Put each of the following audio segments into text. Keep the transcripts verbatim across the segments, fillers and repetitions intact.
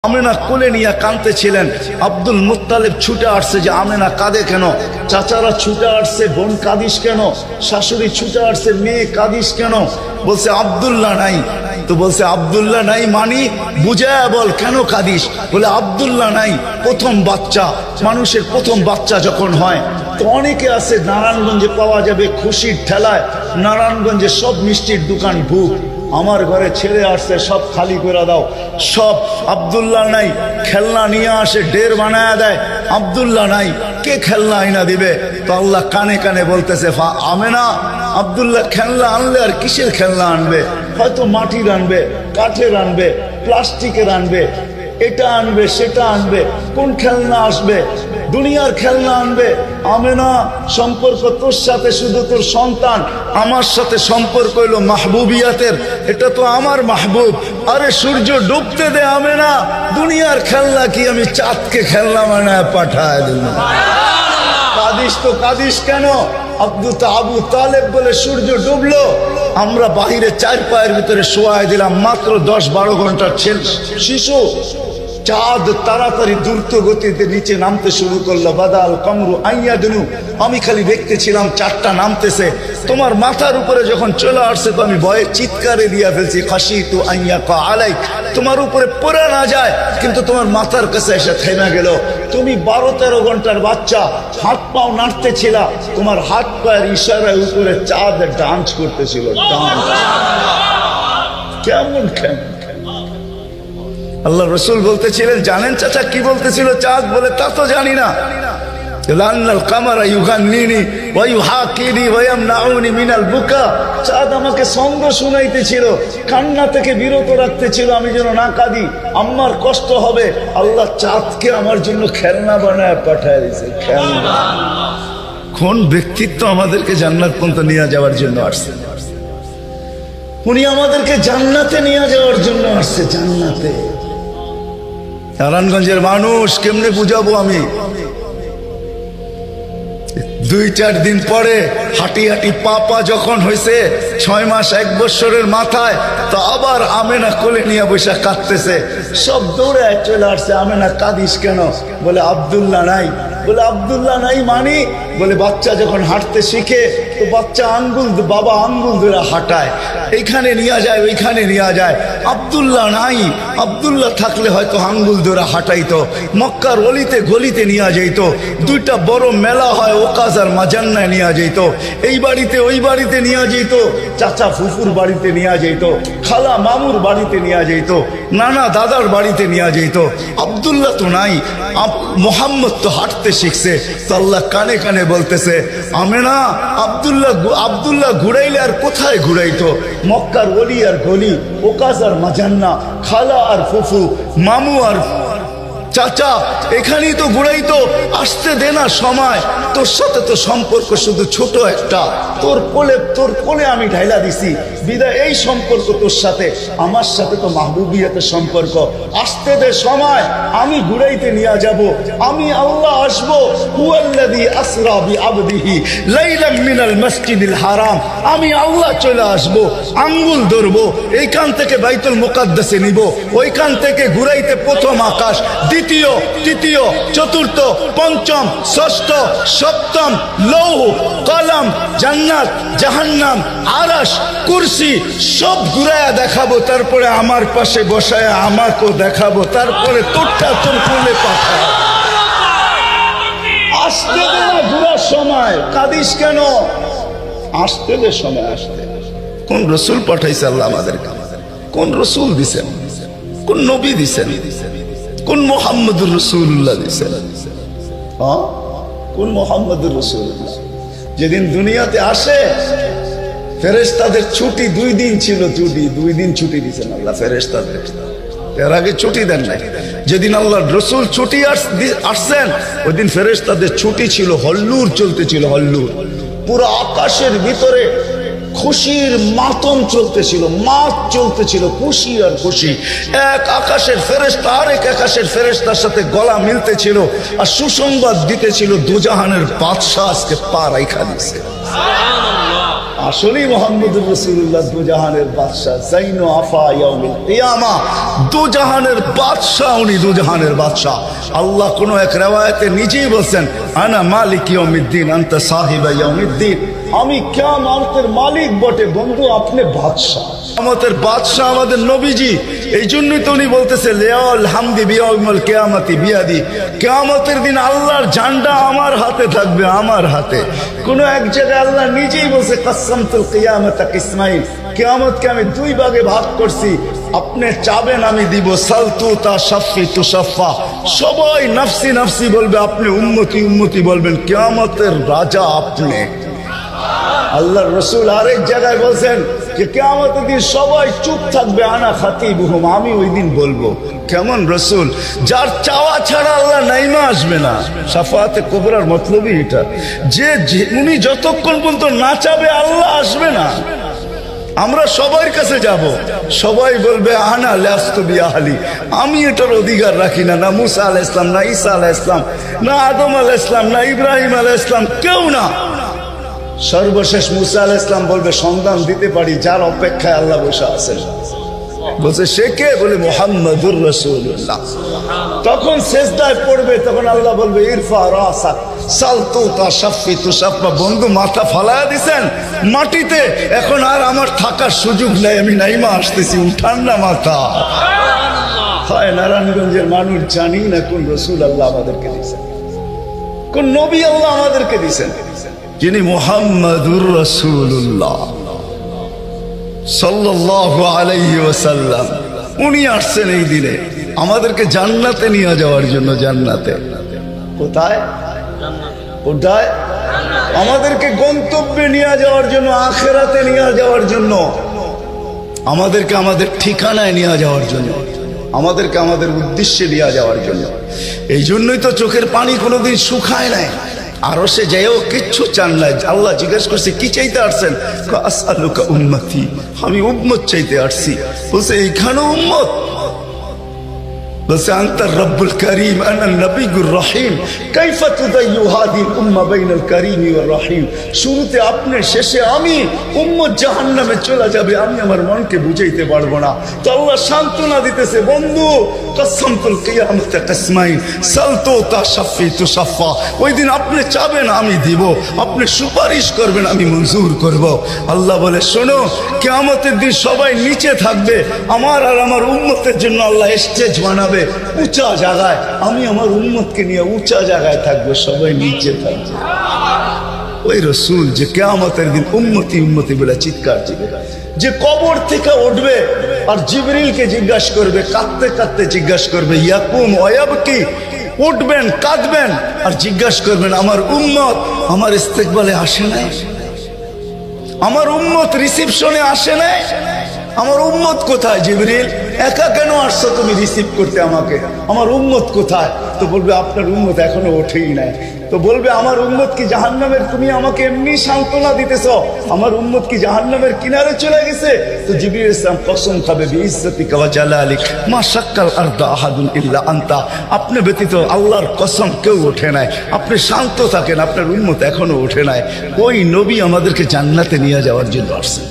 আমেনা কোলে নিয়ে কাঁদতেছিলেন। Abdul Muttalib ছুটে আসছে যে আমেনা কাঁদে কেন, চাচারা ছুটে আসছে বোন কাঁদিস কেন, শাশুড়ি ছুটে আসছে মেয়ে কাঁদিস কেন। বলছে আব্দুল্লাহ নাই। তো বলছে আব্দুল্লাহ নাই মানি বুঝায় বল কেন কাঁদিস। বলে আব্দুল্লাহ নাই, প্রথম বাচ্চা, মানুষের প্রথম বাচ্চা যখন হয় তো অনেকে আছে নারায়ণগঞ্জে পাওয়া যাবে খুশির ঠেলায়, নারায়ণগঞ্জে সব মিষ্টির দোকান ভুক, আমার ঘরে ছেলে আসছে সব খালি করে দাও, সব আব্দুল্লাহ নাই, খেলনা নিয়ে আসে ঢের বানায় দেয়, আব্দুল্লাহ নাই, কে খেলনা আইনা দিবে। তো আল্লাহ কানে কানে বলতেছে আমেনা আব্দুল্লাহ খেলনা আনলে আর কিসের খেলনা আনবে, হয়তো মাটির আনবে, কাঠের আনবে, প্লাস্টিকের আনবে, এটা আনবে সেটা আনবে, কোন খেলনা আসবে, দুনিয়ার খেলনা আনবে। আমেনা সম্পর্ক তোর সাথে শুধু তোর সন্তান, আমার সাথে সম্পর্ক হইল মাহবুবিয়াতের, এটা তো আমার মাহবুব। আরে সূর্য ডুবতে দে আমেনা, দুনিয়ার খেলনা কি আমি চাঁদকে খেলনা বানায় পাঠায় দিল। কাদিস তো কাদিস কেন? আব্দুল আবু তালেব বলে সূর্য ডুবলো, আমরা বাহিরে চার পায়ের ভিতরে শোয়াই দিলাম, মাত্র দশ বারো ঘন্টার ছেলে শিশু, চাঁদ তাড়াতাড়ি দ্রুত গতিতে নিচে নামতে শুরু করলো। বাদাল কামরু আইয়া দিনু, আমি খালি দেখতেছিলাম চারটা নামতেছে, তোমার মাথার উপরে যখন চলে আসছে তো আমি ভয়ে চিৎকারে দিয়া ফেলছি খাসি তু আইয়া কা আলাই, তোমার উপরে পড়ে না যায়, কিন্তু তোমার মাথার কাছে এসে থেমে গেল। তুমি বারো তেরো ঘন্টার বাচ্চা, হাত পাও নাড়তেছিল, তোমার হাত পায়ের ইশারায় উপরে চাঁদ ডান্স করতেছিল। ডান্স কেমন কেমন আল্লাহ রসুল বলতেছিলেন, জানেন চাচা কি বলতেছিল চাঁদ? বলে তা তো জানি না। চাঁদ আমাকে ছন্দ শুনাইতেছিল, কান্না থেকে বিরত রাখতেছিল আমি যেন না কাঁদি, আমার কষ্ট হবে। আল্লাহ চাঁদকে আমার জন্য খেলনা বানায় পাঠায় দিয়েছে। খেলনা কোন ব্যক্তিত্ব আমাদেরকে জান্নাত পর্যন্ত নিয়ে যাওয়ার জন্য আসছে? উনি আমাদেরকে জান্নাতে নিয়ে যাওয়ার জন্য আসছে। জান্নাতে নারায়ণগঞ্জের মানুষ কেমনে বুঝাবো আমি? দুই চার দিন পরে হাঁটি হাঁটি পাপা যখন হয়েছে, ছয় মাস এক বছরের মাথায়, তো আবার আমেনা কোলে নিয়ে বসে কাঁদতেছে, সব দৌড়ে চলে আসছে। আমেনা কাঁদিস কেন? বলে আব্দুল্লাহ নাই। বলে আব্দুল্লাহ নাই মানি? বলে বাচ্চা যখন হাঁটতে শিখে তো বাচ্চা আঙ্গুল, বাবা আঙ্গুল ধরে হাঁটায়, এইখানে নিয়ে যায় ওইখানে নিয়ে যায়। আব্দুল্লাহ নাই, আব্দুল্লাহ থাকলে হয়তো আঙ্গুল ধরে হাঁটাইতো, মক্কার অলিতে গলিতে নিয়ে যাইত, দুইটা বড় মেলা হয় ওকাজ আর মাজান্নায় নিয়ে যাইত, এই বাড়িতে ওই বাড়িতে নিয়ে যাইত, চাচা ফুফুর বাড়িতে নিয়ে যাইত, খালা মামুর বাড়িতে নিয়ে যাইত, নানা দাদার বাড়িতে নিয়ে যাইত। আব্দুল্লাহ তো নাই, মোহাম্মদ তো হাঁটতে শিখছে। তো আল্লাহ কানে কানে বলতেছে আমেনা আব্দুল্লাহ আব্দুল্লাহ ঘুরাইলে আর কোথায় ঘুরাইতো? মক্কার অলি আর গলি, ওকাজ আর মাজান্না, খালা আর ফুফু, মামু আর চাচা, এখানেই তো ঘুরাইতো। আসতে দে না সময়, তোর সাথে তো সম্পর্ক শুধু ছোট একটা, তোর কোলে তোর কোলে আমি ঢাইলা দিছি বিদায়, এই সম্পর্ক তোর সাথে, আমার সাথে তো মাহবুবিয়াতের সম্পর্ক। আসতে দে সময়, আমি ঘুরাইতে নিয়ে যাব, আমি আল্লাহ আসবো। হুয়াল্লাযী আসরা বিআবদিহি লাইলাম মিনাল মসজিদিল হারাম, আমি আল্লাহ চলে আসবো, আঙ্গুল ধরবো, এইখান থেকে বাইতুল মুকাদ্দাসে নিব, ওইখান থেকে ঘুরাইতে প্রথম আকাশ, দ্বিতীয় তৃতীয় চতুর্থ পঞ্চম ষষ্ঠ সপ্তম, লৌহ কলম, জান্নাত জাহান্নাম, আরশ কুরসি সব ঘুরায়া দেখাবো, তারপরে আমার পাশে বসায় আমাকেও দেখাবো, তারপরে তোরটা তোর কোলে পাঠায়। আসতে দে না ঘুরার সময়, কাঁদিস কেন? আসতে দে সময় আসতে। কোন রসুল পাঠাইছে আল্লাহ আমাদেরকে? কোন রসুল দিছেন? কোন নবী দিছেন? কোন মোহাম্মদুর রাসূলুল্লাহ দিছেন? হ্যাঁ, কোন মোহাম্মদুর রাসূলুল্লাহ? যেদিন দুনিয়াতে আসে ফেরেশতাদের ছুটি দুই দিন ছিল, ছুটি দুই দিন ছুটি দিয়েছেন আল্লাহ ফেরেশতাদের, এর আগে ছুটি দেন নাই। যেদিন আল্লাহ রসুল ছুটি আসছেন ওই দিন ফেরেশতাদের ছুটি ছিল, হল্লুর চলতেছিল, হল্লুর। পুরো আকাশের ভিতরে খুশির মাতম চলতেছিল, মাত চলতেছিল, খুশি আর খুশি। এক আকাশের ফেরেশতা আরেক আকাশের ফেরেশতার সাথে গলা মিলতেছিল আর সুসংবাদ দিতেছিল দুজাহানের বাদশা আজকে পা রাইখা দিছে। আসলেই মুহাম্মদুর রাসূলুল্লাহ দুজাহানের বাদশা, জাইনু আফা ইয়াউমিল কিয়ামা, দুজাহানের বাদশা, উনি দুজাহানের বাদশা। আল্লাহ কোন এক রিওয়ায়াতে নিজেই বলছেন, আনা মালিক ইয়াউমিদ্দিন আনতা সাহিবা ইয়াউমিদ্দিন, আমি কিয়ামতের মালিক বটে বন্ধু, আপনি বাদশা। কিয়ামতের বাদশা আমাদের নবীজি। এই জন্যই তো উনি বলতেছে লিয়াউল হামদি বিয়াউমিল কিয়ামতি বিয়াদি, কিয়ামতের দিন আল্লাহর ঝান্ডা আমার হাতে থাকবে, আমার হাতে। কোন এক জায়গায় আল্লাহ নিজেই বলছে কাসসামতুল কিয়ামাতা কিসমাইন, কিয়ামতকে আমি দুই ভাগে ভাগ করছি, আপনি চাবেন আমি দিব, সালতু তা শাফি তুশাফা, সবাই নফসি নফসি বলবে, আপনি উম্মতি উম্মতি বলবেন, কিয়ামতের রাজা আপনি। আল্লাহর রাসূল আরেক জায়গায় বলছেন যে কিয়ামতের দিন সবাই চুপ থাকবে, আনা খাতিবুহুম, আমি ওই দিন বলবো। কেমন রাসূল, যার চাওয়া ছাড়া আল্লাহ নাইমা আসবে না। শাফাআতে কুবরার মতলবই এটা, যে উনি যতক্ষণ পর্যন্ত না চাবে আল্লাহ আসবে না। আমরা সবার কাছে যাব, সবাই বলবে আনা লাস্তু বিআহলি, আমি এটার অধিকার রাখি না। না মুসা আলাইহিস সালাম, না ঈসা আলাইহিস সালাম, না আদম আলাইহিস সালাম, না ইব্রাহিম আলাইহিস সালাম, কেউ না। সর্বশেষ মুসা আলাইহিস সালাম বলবে সন্ধান দিতে পারি, যার অপেক্ষায় আল্লাহ বসে আছেন। বলছে সে কে? বলে মুহাম্মাদুর রাসূলুল্লাহ। তখন সিজদায় পড়বে, তখন আল্লাহ বলবে ইরফা রাসাক সালতু তাশাফি তুশাফা, বন্ধু মাথা ফালায়া দিছেন মাটিতে, এখন আর আমার থাকার সুযোগ নাই, আমি নাইমা আসতেছি, উঠান না মাথা। হয় নারায়ণগঞ্জের মানুষ জানি না কোন রাসূল আল্লাহ আমাদেরকে দিয়েছেন, কোন নবী আল্লাহ আমাদেরকে দিয়েছেন, যিনি মুহাম্মাদুর রাসূলুল্লাহ সাল্লাল্লাহু আলাইহি ওয়াসাল্লাম। উনি আসছেন এই দিনে আমাদেরকে জান্নাতে নিয়ে যাওয়ার জন্য। জান্নাতে কোথায়? কোথায়? আমাদেরকে গন্তব্যে নিয়ে যাওয়ার জন্য, আখিরাতে নিয়ে যাওয়ার জন্য, আমাদেরকে আমাদের ঠিকানায় নিয়ে যাওয়ার জন্য, আমাদেরকে আমাদের উদ্দেশ্যে নিয়ে যাওয়ার জন্য। এই জন্যই তো চোখের পানি কোনোদিন শুকায় নাই। আরো সে যাইও কিচ্ছু চান নাই। আল্লাহ জিজ্ঞেস করছে কি চাইতে আসছেন? আসআলুকা উম্মতি, আমি উম্মত চাইতে আসছি। বলছে এইখানে উম্মত? বলছে আনতা রব্বুল করিম আনা নবিয়ুর রহিম, কাইফা তুদাইয়ু হাদিল উম্মাহ বাইনাল করিম ওয়ার রহিম। শুরুতে আপনি, শেষে আমি, উম্মত জাহান্নামে চলে যাবে, আমি আমার মনকে বুঝাইতে পারবো না। তো আল্লাহ সান্ত্বনা দিতেছে, বন্ধু কাসসামতুল কিয়ামাতা কিসমাইন সালতু তাশাফি তুশাফা, ওই দিন আপনি চাবেন আমি দিব, আপনি সুপারিশ করবেন আমি মঞ্জুর করব। আল্লাহ বলে শোনো, কিয়ামতের দিন সবাই নিচে থাকবে, আমার আর আমার উম্মতের জন্য আল্লাহ স্টেজ বানাবে উঁচা জায়গায়, আমি আমার উম্মতকে নিয়ে উঁচা জায়গায় থাকবো, সবাই নিচে থাকবে। ওই রাসূল যে কিয়ামতের দিন উম্মতি উম্মতি বলে চিৎকার দিবে, যে কবর থেকে উঠবে আর জিবরিলকে জিজ্ঞাসা করবে, কাঁদতে কাঁদতে জিজ্ঞাসা করবে ইয়াকুম ওয়ায়াবকি, উঠবেন কাঁদবেন আর জিজ্ঞাসা করবেন আমার উম্মত আমার ইস্তেকবালে আসে নাই, আমার উম্মত রিসিপশনে আসে নাই, আমার উম্মত কোথায়? জিবরিল একা কেন আসছো তুমি রিসিভ করতে আমাকে? আমার উম্মত কোথায়? তো বলবে আপনার উম্মত এখনো ওঠেই নাই। তো বলবে আমার উম্মত কি জাহান্নামের? তুমি আমাকে এমনি সান্ত্বনা দিতেছ, আমার উম্মত কি জাহান্নামের কিনারে চলে গেছে? তো জিবরিল ইসলাম কসম খাবে বিইজ্জতিকা ওয়া জালালিক মা শাক্কাল আরদা আহাদুন ইল্লা আনতা, আপনি ব্যতীত আল্লাহর কসম কেউ ওঠে নাই, আপনি শান্ত থাকেন, আপনার উম্মত এখনো ওঠে নাই। ওই নবী আমাদেরকে জান্নাতে নিয়ে যাওয়ার জন্য আসছেন,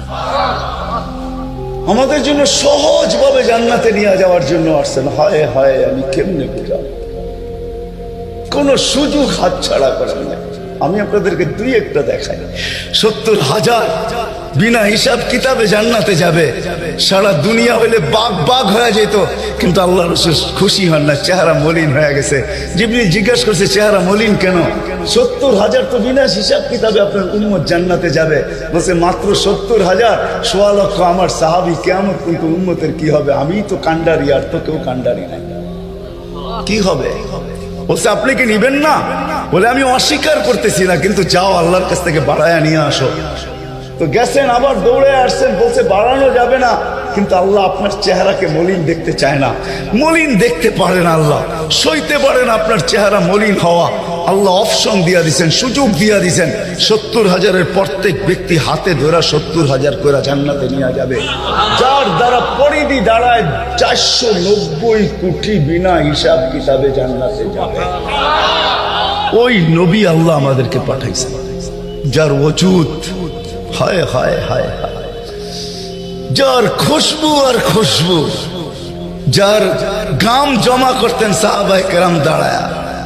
আমাদের জন্য সহজভাবে জান্নাতে নিয়ে যাওয়ার জন্য আসছেন। হায় হায় আমি কেমনে বুঝাবো, কোন সুযোগ হাত ছাড়া করেন না। আমি আপনাদেরকে দুই একটা দেখাই। সত্তর হাজার বিনা হিসাব কিতাবে জান্নাতে যাবে, সারা দুনিয়া হইলে বাঘ বাঘ হয়ে যেত, কিন্তু আল্লাহ রাসূল খুশি হন না, চেহারা মলিন হয়ে গেছে। জিবরিল জিজ্ঞাসা করছে চেহারা মলিন কেন? সত্তর হাজার তো বিনা হিসাব কিতাবে আপনার উম্মত জান্নাতে যাবে। বলছে মাত্র সত্তর হাজার, সোয়া লক্ষ আমার সাহাবী, কিয়ামত কিন্তু উম্মতের কি হবে? আমি তো কান্ডারি, আর তো কেউ কান্ডারি নাই, কি হবে? বলছে আপনি কি নিবেন না? বলে আমি অস্বীকার করতেছি না, কিন্তু যাও আল্লাহর কাছ থেকে বাড়ায়া নিয়ে আসো। তো গেছেন, আবার দৌড়ে আসছেন, বলছে বাড়ানো যাবে না, কিন্তু আল্লাহ আপনার চেহারাকে মলিন দেখতে চায় না, মলিন দেখতে পারেন আল্লাহ, সইতে পারেন আপনার চেহারা মলিন হওয়া। আল্লাহ অপশন দিয়া দিচ্ছেন, সুযোগ দিয়া দিচ্ছেন, সত্তর হাজারের প্রত্যেক ব্যক্তি হাতে ধরা সত্তর হাজার করে জান্নাতে নিয়ে যাবে, যার দ্বারা পরিধি দাঁড়ায় চারশো নব্বই কোটি বিনা হিসাব কিতাবে জান্নাতে যাবে। ওই নবী আল্লাহ আমাদেরকে পাঠাইছেন, যার ওজুদ হায় হায় হায় হায়, যার খুশবু আর খুশবু, যার গাম জমা করতেন সাহাবায়ে কেরাম দাঁড়ায়া।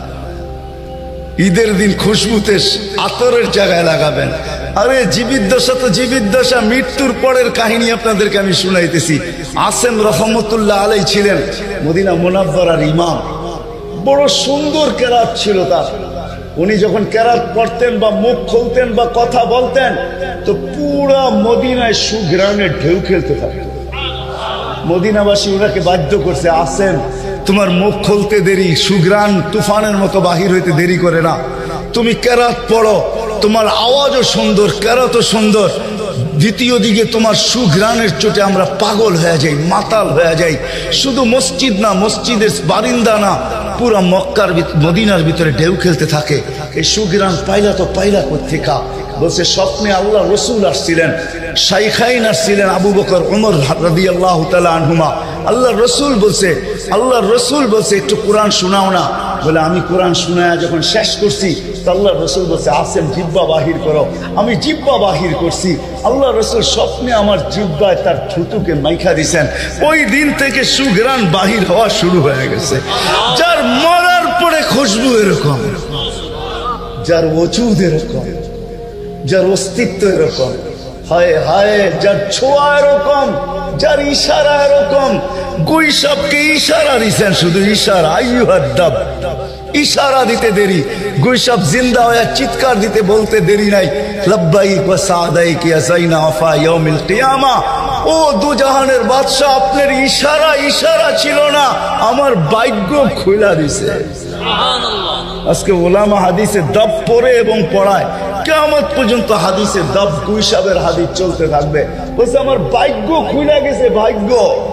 ঈদের দিন খুশবুতে আতরের জায়গায় লাগাবেন। আরে জীবিত দশা তো জীবিত দশা, মৃত্যুর পরের কাহিনী আপনাদেরকে আমি শুনাইতেছি। আসেম রহমতুল্লাহ আলাই ছিলেন মদিনা মুনাব্বারার ইমাম। বড় সুন্দর কেরাত ছিল তার। উনি যখন কেরাত পড়তেন বা মুখ খুলতেন বা কথা বলতেন তো পুরা মদিনায় সুঘ্রাণের ঢেউ খেলতে থাকতো। মদিনাবাসী ওনাকে বাধ্য করছে, আসেন তোমার মুখ খুলতে দেরি, সুঘ্রাণ তুফানের মতো বাহির হইতে দেরি করে না, তুমি কেরাত পড়ো, তোমার আওয়াজও সুন্দর, কেরাতও সুন্দর, দ্বিতীয় দিকে তোমার সুঘ্রাণের চোটে আমরা পাগল হয়ে যাই, মাতাল হয়ে যাই। শুধু মসজিদ না, মসজিদের বারিন্দা না, পুরা মক্কার মদিনার ভিতরে ঢেউ খেলতে থাকে। এই সুঘ্রাণ পাইলা তো পাইলা কোত্থেকা? বলছে স্বপ্নে আল্লাহ রসুল আসছিলেন, শাইখাইন আসছিলেন, আবু বকর ওমর রাদিয়াল্লাহু তাআলা আনহুমা। আল্লাহ রসুল বলছে, আল্লাহ রসুল বলছে একটু কোরআন শোনাও না। বলে আমি কোরআন শোনায় যখন শেষ করছি তো আল্লাহ রসুল বলছে আসেন জিব্বা বাহির করো। আমি জিব্বা বাহির করছি, আল্লাহ রসুল স্বপ্নে আমার জিব্বায় তার থুতুকে মাইখা দিছেন। ওই দিন থেকে সুঘ্রাণ বাহির হওয়া শুরু হয়ে গেছে। যার মরার পরে খুশবু এরকম, যার ওজুদ এরকম, যার অস্তিত্ব এরকম, হায় হায়, যার ছোঁয়া এরকম, যার ইশারা এরকম। গুই সবকে ইশারা দিছেন, শুধু ইশারা, আইয়ুহাদ্দাব, ইশারা দিতে দেরি। গুই সব জিন্দা হয়ে চিৎকার দিতে বলতে দেরি নাই, লাব্বাইক ওয়া সাদাইক ইয়া যাইনা ওয়াফা ইয়াউমিল কিয়ামা। ও দুজাহানের বাদশা, আপনার ইশারা ইশারা ছিল না, আমার ভাগ্য খুলে দিছে। সুবহানাল্লাহ। আজকে ওলামা হাদিসে দাব পড়ে এবং পড়ায়, কিয়ামত পর্যন্ত হাদিসে দাব গুই সাহেবের হাদিস চলতে থাকবে। বলছে আমার ভাগ্য খুলে গেছে, ভাগ্য।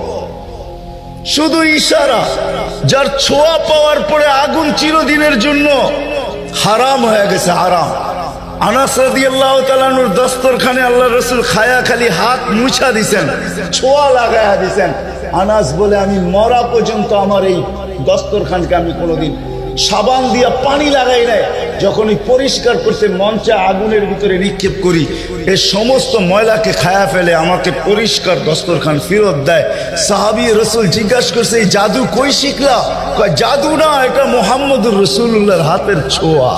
শুধু ইশারা। যার ছোঁয়া পাওয়ার পরে আগুন চিরদিনের জন্য হারাম হয়ে গেছে, হারাম। আনাস রাদিয়াল্লাহু তাআলা আনহুর দস্তরখানে আল্লাহ রাসূল খায়া খালি হাত মুছা দিছেন, ছোঁয়া লাগায়া দিছেন। আনাস বলে আমি মরা পর্যন্ত আমার এই দস্তরখানকে আমি কোনোদিন সাবান দিয়া পানি লাগাই নাই। যখনই পরিষ্কার করতে মঞ্চে আগুনের ভিতরে নিক্ষেপ করি, এই সমস্ত ময়লাকে খায়া ফেলে, আমাকে পরিষ্কার দস্তরখান ফেরত দেয়। সাহাবী রাসূল জিজ্ঞাসা করছে এই জাদু কই শিখলা? কয় জাদু না, এটা মুহাম্মদুর রাসূলুল্লাহর হাতের ছোঁয়া।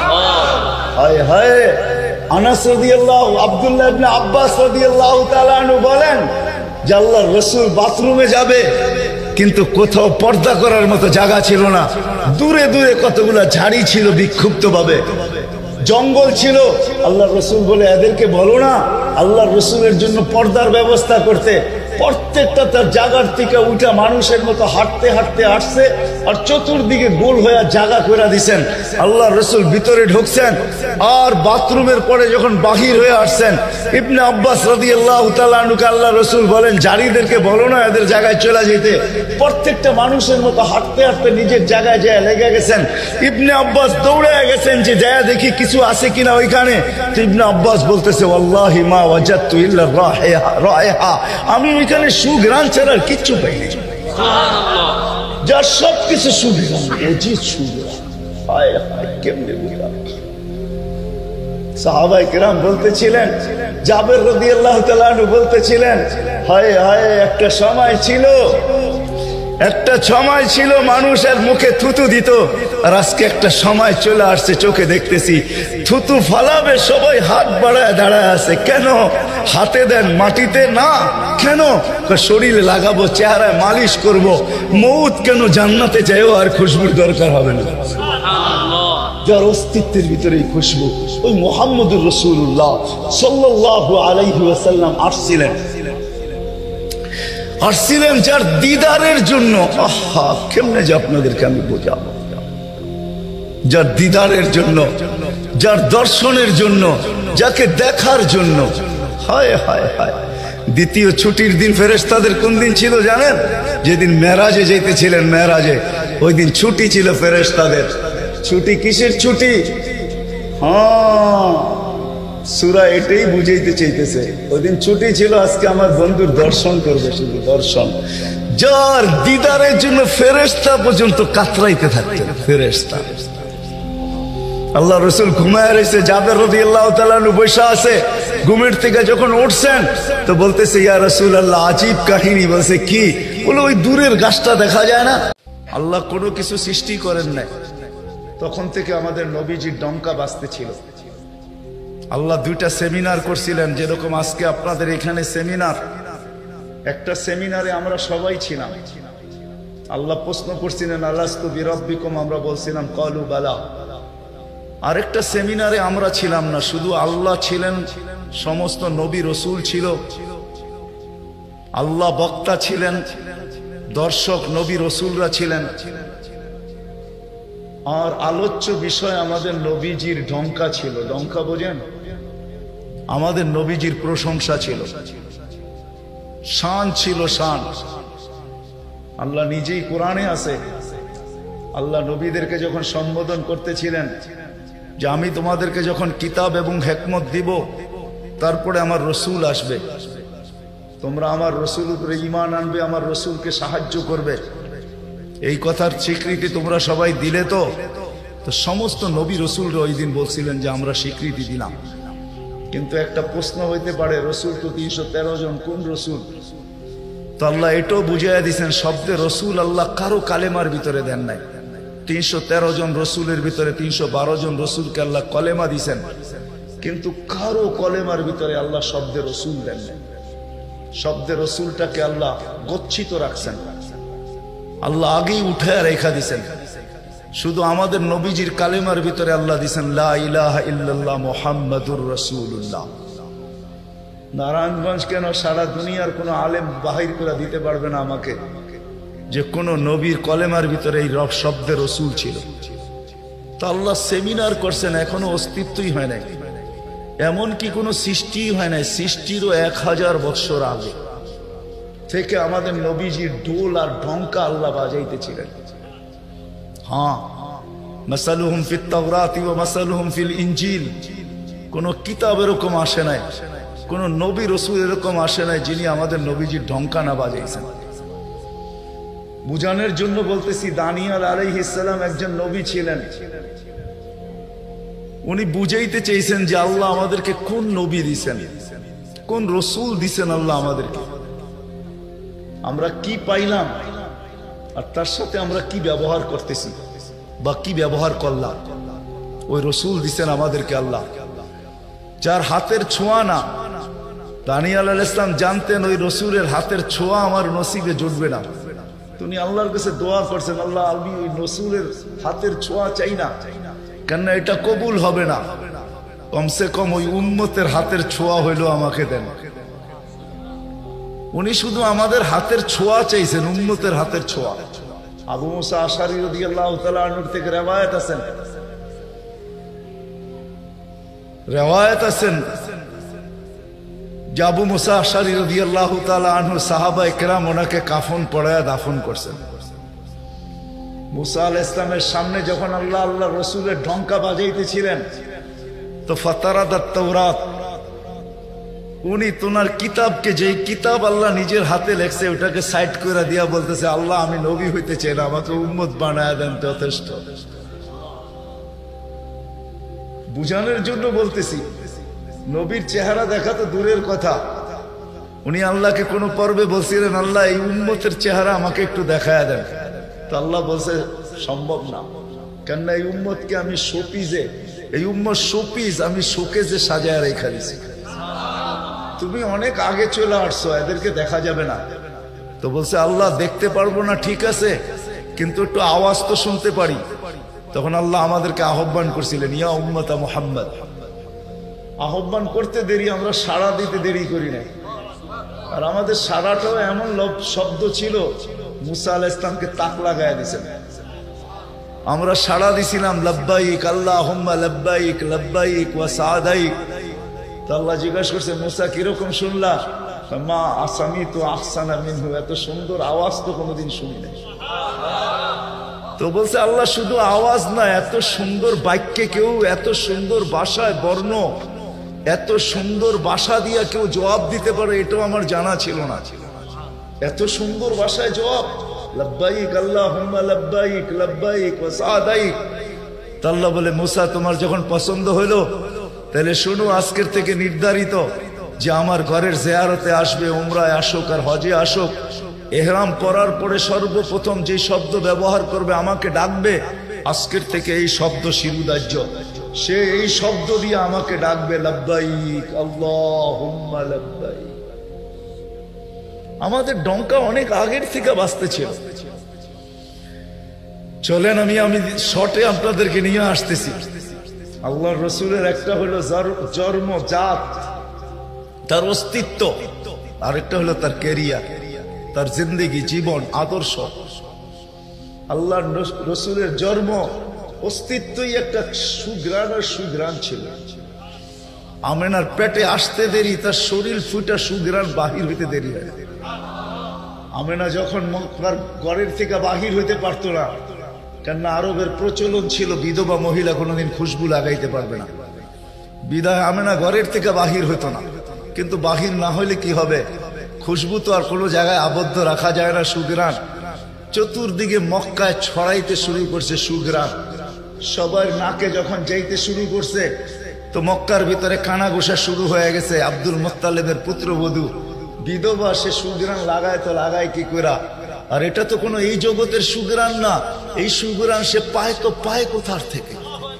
হায় হায়। আনাস রাদিয়াল্লাহু, আব্দুল্লাহ ইবনে আব্বাস রাদিয়াল্লাহু তাআলা আনহু বলেন যে আল্লাহর রাসূল বাথরুমে যাবে, কিন্তু কোথাও পর্দা করার মতো জায়গা ছিল না। দূরে দূরে কতগুলা ঝাড়ি ছিল, বিক্ষুব্ধ ভাবে জঙ্গল ছিল। আল্লাহ রসুল বলে এদেরকে বলো না আল্লাহ রসুলের জন্য পর্দার ব্যবস্থা করতে। প্রত্যেকটা তার জায়গার থেকে উঠা মানুষের মতো হাঁটতে হাঁটতে আসছে, আর চতুর্দিকে গোল হয়ে জায়গা করে দিছেন। আল্লাহ রসুল ভিতরে ঢুকছেন, আর বাথরুমের পরে যখন বাহির হয়ে আসছেন, ইবনে আব্বাস রাদিয়াল্লাহু তাআলা আনহুকে আল্লাহ রসুল বলেন জারিদেরকে বলো না এদের জায়গায় চলে যেতে। প্রত্যেকটা মানুষের মতো হাঁটতে হাঁটতে নিজের জায়গায় যায় লেগে গেছেন। ইবনে আব্বাস দৌড়ে গেছেন যে যায় দেখি কিছু আছে কিনা ওইখানে। তো ইবনে আব্বাস বলতেছে ওয়াল্লাহি মা ওয়াজাদতু ইল্লা রাইহা রাইহা, আমি ওইখানে সুঘ্রাণ ছাড়া আর কিচ্ছু পাইনি। সুবহানাল্লাহ। যার সব কিছু সুঘ্রাণ, অজিত সুঘ্রাণ। হায় হায়, কেমনে বুঝলাম? সাহাবায়ে কেরাম বলতেছিলেন, জাবের রাদিয়াল্লাহু তাআলা আনহু বলতেছিলেন, হায় হায়, একটা সময় ছিল, একটা সময় ছিল মানুষের মুখে থুতু দিত, আর আজকে একটা সময় চলে আসছে চোখে দেখতেছি থুতু ফালাবে সবাই হাত বাড়ায় দাঁড়ায় আছে। কেন? হাতে দেন, মাটিতে না। কেন? শরীরে লাগাবো, চেহারায় মালিশ করব। মৌত কেন? জান্নাতে যাইও আর খুশবুর দরকার হবে না। যার অস্তিত্বের ভিতরে খুশবু, ওই মুহাম্মদুর রাসূলুল্লাহ সাল্লাল্লাহু আলাইহি ওয়াসাল্লাম আসছিলেন, আসছিলেন যার দিদারের জন্য। আহা, কেমনে যে আপনাদেরকে আমি বোঝাবো। যার দিদারের জন্য, যার দর্শনের জন্য, যাকে দেখার জন্য। হায় হায় হায়। দ্বিতীয় ছুটির দিন ফেরেশতাদের কোন দিন ছিল জানেন? যেদিন মেরাজে যেতেছিলেন, মেরাজে ওই দিন ছুটি ছিল ফেরেশতাদের। ছুটি কিসের ছুটি? হ্যাঁ, সূরা এটাই বুঝাইতে চাইতেছে। ওই দিন ছুটি ছিল, আজকে আমার বন্ধুর দর্শন করবে, শুধু দর্শন। যার দিদারের জন্য ফেরেশতা পর্যন্ত কাতরাইতে থাকতেন। ফেরেশতা। আল্লাহ রসুল ঘুমায় রয়েছে, জাবের রাদিয়াল্লাহু তাআলা আনহু বসে আছে, ঘুমের থেকে যখন উঠছেন তো বলতেছে ইয়া রাসূলুল্লাহ আজীব কাহিনী। বলছে কি? বলে ওই দূরের গাছটা দেখা যায় না? আল্লাহ কোনো কিছু সৃষ্টি করেন নাই, তখন থেকে আমাদের নবীজির ডঙ্কা বাজতেছিল। আল্লাহ দুইটা সেমিনার করছিলেন, যেরকম আজকে আপনাদের এখানে সেমিনার। একটা সেমিনারে আমরা সবাই ছিলাম। আল্লাহ প্রশ্ন করছিলেন আলাস্তু বিরাব্বিকুম, আমরা বলছিলাম ক্বালু বালা। আরেকটা সেমিনারে আমরা ছিলাম না, শুধু আল্লাহ ছিলেন, সমস্ত নবী রসুল ছিল, আল্লাহ বক্তা ছিলেন, দর্শক নবী রসুলরা ছিলেন, আর আলোচ্য বিষয় আমাদের নবীজির ঢঙ্কা ছিল। ঢঙ্কা বোঝেন? আমাদের নবীজির প্রশংসা ছিল, শান ছিল, শান। আল্লাহ নিজেই কোরআনে আছে, আল্লাহ নবীদেরকে যখন সম্বোধন করতেছিলেন যে আমি তোমাদেরকে যখন কিতাব এবং হিকমত দিব, তারপরে আমার রসুল আসবে, তোমরা আমার রসুল উপরে ঈমান আনবে, আমার রসুলকে সাহায্য করবে, এই কথার স্বীকৃতি তোমরা সবাই দিলে তো? তো সমস্ত নবী রসুলরা ওই দিন বলছিলেন যে আমরা স্বীকৃতি দিলাম। কিন্তু একটা প্রশ্ন হইতে পারে, রসুল তো তিনশো তেরো জন, কোন রসুল? তো আল্লাহ এটাও বুঝাইয়া দিচ্ছেন, শব্দে রসুল আল্লাহ কারো কালেমার ভিতরে দেন নাই। তিনশো তেরো জন রসুলের ভিতরে তিনশো বারো জন রসুলকে আল্লাহ কলেমা দিছেন, কিন্তু কারো কলেমার ভিতরে আল্লাহ শব্দে রসুল দেন নাই। শব্দে রসুলটাকে আল্লাহ গচ্ছিত রাখছেন, আল্লাহ আগেই উঠে রেখা দিছেন। শুধু আমাদের নবীজির কালেমার ভিতরে আল্লাহ দিছেন লা ইলাহা ইল্লাল্লাহ মুহাম্মাদুর রাসূলুল্লাহ। নারায়ণগঞ্জ কেন, সারা দুনিয়ার কোনো আলেম বাহির করে দিতে পারবে না আমাকে যে কোন নবীর কলেমার ভিতরে এই রব শব্দে রসুল ছিল। তো আল্লাহ সেমিনার করছেন, এখনো অস্তিত্বই হয় নাই, এমন কি কোনো সৃষ্টি হয় নাই। সৃষ্টিরও এক হাজার বৎসর আগে থেকে আমাদের নবীজির ঢোল আর ঢঙ্কা আল্লাহ বাজাইতেছিলেন। হ্যাঁ, মাসালুহুম ফিত তাওরাতি ওয়া মাসালুহুম ফিল ইনজিল। কোন কিতাব এরকম আসে নাই, কোন নবী রসুল এরকম আসে নাই যিনি আমাদের নবীজির ঢঙ্কা না বাজাইছেন। বুঝানোর জন্য বলতেছি, দানিয়েল আলাইহিস সালাম একজন নবী ছিলেন, উনি বুঝাইতে চেয়েছেন যে আল্লাহ আমাদেরকে কোন নবী দিছেন, কোন রসুল দিছেন আল্লাহ আমাদেরকে, আমরা কি পাইলাম আর তার সাথে আমরা কি ব্যবহার করতেছি বা কি ব্যবহার করলাম। ওই রসুল দিছেন আমাদেরকে আল্লাহ, যার হাতের ছোঁয়া না। দানিয়েল আলাইহিস সালাম জানতেন ওই রসুলের হাতের ছোঁয়া আমার নসিবে জুটবে না। তিনি আল্লাহর কাছে দোয়া করছেন, আল্লাহ আমি ওই রসুলের হাতের ছোঁয়া চাই না, কেন এটা কবুল হবে না, কমসে কম ওই উম্মতের হাতের ছোঁয়া হইলো আমাকে দেন। উনি শুধু আমাদের হাতের ছোঁয়া চাইছেন, উম্মতের হাতের ছোঁয়া। আবু মুসা আশআরী রাদিয়াল্লাহু তাআলা আনহু থেকে রওয়ায়াত আছেন, রওয়ায়াত আছেন যে আবু মুসা আশআরী রাদিয়াল্লাহু তাআলা আনহু সাহাবায়ে কেরাম ওনাকে কাফন পরায়া দাফন করছেন। মুসা আলাইহিস সালামের সামনে যখন আল্লাহ আল্লাহ রসুলের ঢঙ্কা বাজাইতেছিলেন, তো ফাতারাদাত তাওরাত, উনি তোনার কিতাবকে, যে কিতাব আল্লাহ নিজের হাতে লেখছে, ওটাকে সাইড করে দিয়া বলতেছে আল্লাহ আমি নবী হইতে চাই না, আমাকে উম্মত বানায় দেন, যথেষ্ট। বুঝানোর জন্য বলতেছি, নবীর চেহারা দেখা তো দূরের কথা, উনি আল্লাহকে কোন পর্বে বলছিলেন আল্লাহ এই উম্মতের চেহারা আমাকে একটু দেখায় দেন। তো আল্লাহ বলছে সম্ভব না, কেননা এই উম্মতকে আমি শোপিজে, এই উম্মত শোপিজ আমি শোকেজে সাজায় রেখা দিছি, তুমি অনেক আগে চলে আসছো, এদেরকে দেখা যাবে না। তো বলছে আল্লাহ দেখতে পারবো না, ঠিক আছে, কিন্তু একটু আওয়াজ তো শুনতে পারি। তখন আল্লাহ আমাদেরকে আহ্বান করছিলেন, ইয়া উম্মতা মুহাম্মদ। আহ্বান করতে দেরি, আমরা সাড়া দিতে দেরি করি না। আর আমাদের সাড়াটাও এমন শব্দ ছিল, মুসা আলাইহিস সালামকে তাক লাগায় দিয়েছেন। আমরা সাড়া দিছিলাম লাব্বাইক আল্লাহুম্মা লাব্বাইক লাব্বাইক ওয়া সাদাইক। তো আল্লাহ জিজ্ঞাসা করছে মুসা কিরকম শুনলা? মা আসামিতু আহসানা মিনহু, এত সুন্দর আওয়াজ তো কোনোদিন শুনি নাই। তো বলছে আল্লাহ শুধু আওয়াজ না, এত সুন্দর বাক্যে কেউ, এত সুন্দর ভাষায় বর্ণ, এত সুন্দর ভাষা দিয়া কেউ জবাব দিতে পারে, এটাও আমার জানা ছিল না। এত সুন্দর ভাষায় জবাব, লাব্বাইক আল্লাহুম্মা লাব্বাইক লাব্বাইক ওয়া সাদাইক। তো আল্লাহ বলে মুসা তোমার যখন পছন্দ হইলো, তাহলে শুনো, আজকের থেকে নির্ধারিত যে আমার ঘরের জিয়ারতে আসবে, উমরায় আসুক আর হজে আসুক, এহরাম করার পরে সর্বপ্রথম যে শব্দ ব্যবহার করবে, আমাকে ডাকবে, আজকের থেকে এই শব্দ শিরুধার্য। সে এই শব্দ দিয়ে আমাকে ডাকবে, লাব্বাইক আল্লাহুম্মা লাব্বাইক। আমাদের ডঙ্কা অনেক আগের থেকে বাজতেছিল। চলেন আমি আমি শর্টে আপনাদেরকে নিয়ে আসতেছি। আল্লাহর রসুলের একটা হলো জন্ম জাত, তার অস্তিত্ব, আরেকটা হলো তার ক্যারিয়ার, তার জিন্দেগি, জীবন, আদর্শ। আল্লাহর রসুলের জন্ম অস্তিত্বই একটা সুগ্রাণ আর সুগ্রাণ ছিল। আমেনার পেটে আসতে দেরি, তার শরীর ফুটা সুগ্রাণ বাহির হইতে দেরি হয়। আমেনা যখন মক্কার ঘরের থেকে বাহির হইতে পারতো না, কেননা আরবের প্রচলন ছিল বিধবা মহিলা কোনোদিন খুশবু লাগাইতে পারবে না, বিদায় আমেনা ঘরের থেকে বাহির হইতো না। কিন্তু বাহির না হইলে কি হবে, খুশবু তো আর কোনো জায়গায় আবদ্ধ রাখা যায় না। সুগ্রাণ চতুর্দিকে মক্কায় ছড়াইতে শুরু করছে সুগ্রাণ। সবার নাকে যখন যাইতে শুরু করছে, তো মক্কার ভিতরে কানা ঘোষা শুরু হয়ে গেছে। আব্দুল মুত্তালিবের পুত্রবধূ বিধবা, সে সুগ্রাণ লাগায় তো লাগায় কি করা। আর এটা তো কোনো এই জগতের সুগ্রাণ না, এই সুগ্রাণ সে পায় তো পায় কোথার থেকে।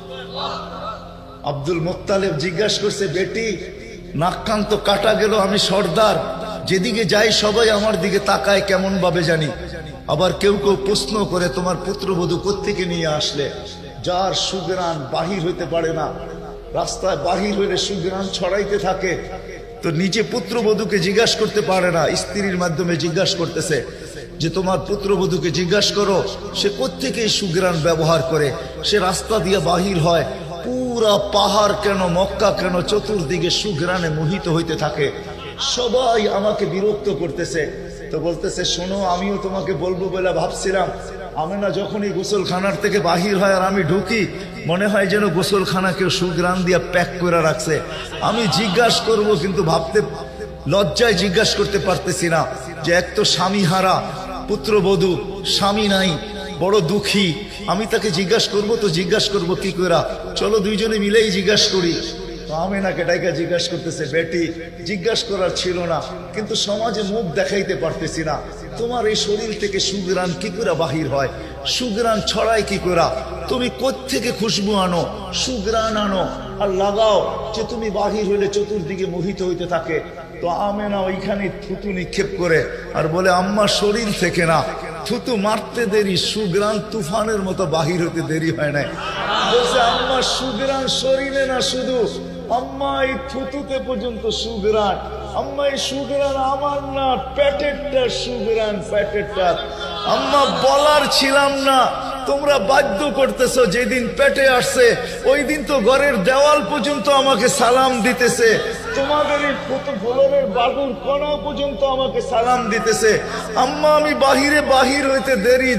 আব্দুল মুত্তালিব জিজ্ঞাসা করছে, বেটি নাক কান তো কাটা গেল, আমি সর্দার, যেদিকে যাই সবাই আমার দিকে তাকায় কেমন ভাবে জানি। আবার কেউ কেউ প্রশ্ন করে, তোমার পুত্রবধূ কোত্থেকে নিয়ে আসলে? যার সুগ্রাণ বাহির হইতে পারে না, রাস্তায় বাহির হইলে সুগ্রাণ ছড়াইতে থাকে, তো নিজে পুত্রবধূকে জিজ্ঞাসা করতে পারে না, স্ত্রীর মাধ্যমে জিজ্ঞাসা করতেছে যে তোমার পুত্রবধূকে জিজ্ঞাসা করো সে কোত্থেকে সুগ্রাণ ব্যবহার করে। সে রাস্তা দিয়ে বাহির হয়, পুরা পাহাড় কেন, মক্কা কেন, চতুর্দিকে সুগ্রাণে মোহিত হইতে থাকে। সবাই আমাকে বিরক্ত করতেছে। তো বলতেছে, শোনো, আমিও তোমাকে বলবো বলে ভাবছিলাম। আমেনা যখনই গোসলখানার থেকে বাহির হয় আর আমি ঢুকি, মনে হয় যেন গোসলখানা কেউ সুগ্রাণ দিয়ে প্যাক করে রাখছে। আমি জিজ্ঞাসা করব, কিন্তু ভাবতে লজ্জায় জিজ্ঞাসা করতে পারতেছি না, যে এক তো স্বামী হারা পুত্রবধূ, স্বামী নাই, বড় দুঃখী, আমি তাকে জিজ্ঞাসা করব তো জিজ্ঞাসা করব কি করা? চলো দুইজনে মিলেই জিজ্ঞাসা করি। আমেনাকে ডাইকা জিজ্ঞাসা করতেছে, বেটি জিজ্ঞাসা করার ছিল না, কিন্তু সমাজে মুখ দেখাইতে পারতেছি না, তোমার এই শরীর থেকে সুগ্রাণ কি করে বাহির হয়, সুগ্রাণ ছড়ায় কি করে? তুমি কোত্থেকে খুশবু আনো, সুগ্রাণ আনো আর লাগাও, যে তুমি বাহির হইলে চতুর্দিকে মোহিত হইতে থাকে। তো আমেনা ওইখানে থুতু নিক্ষেপ করে আর বলে, আম্মা শরীর থেকে না, থুতু মারতে দেরি, সুগ্রাণ তুফানের মতো বাহির হইতে দেরি হয় নাই। বলছে, আম্মা সুগ্রাণ শরীরে না, শুধু আম্মা এই থুতুতে পর্যন্ত সুগ্রাণ। আম্মা এই সুগ্রাণ আমার না, পেটেরটা সুগ্রাণ, পেটেরটা। আম্মা বলার ছিলাম না, তোমরা বাধ্য করতেছো। যেদিন পেটে আসছে ওই দিন তো ঘরের দেওয়াল পর্যন্ত আমাকে সালাম দিতেছে, তোমাদের এই ফোলরের বাগুর কোনা পর্যন্ত আমাকে সালাম দিতেছে। আম্মা আমি বাহিরে বাহির হইতে দেরি,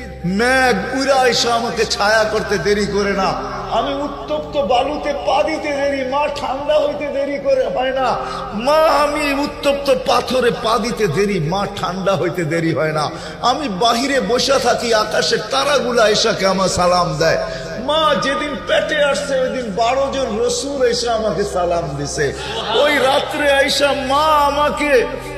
মেঘ উড়া এসে আমাকে ছায়া করতে দেরি করে না। আমি উত্তপ্ত বালুতে পা দিতে দেরি, মা ঠান্ডা হইতে দেরি করে হয় না। মা আমি উত্তপ্ত পাথরে পা দিতে দেরি, মা ঠান্ডা হইতে দেরি হয় না। আমি বাহিরে বসে থাকি, আকাশের তারাগুলা এসাকে আমার সালাম দেয়। মা যেদিন পেটে আসছে ওই দিন বারো জন রসুল এসে আমাকে সালাম দিছে। ওই রাত্রে আইসা মা আমাকে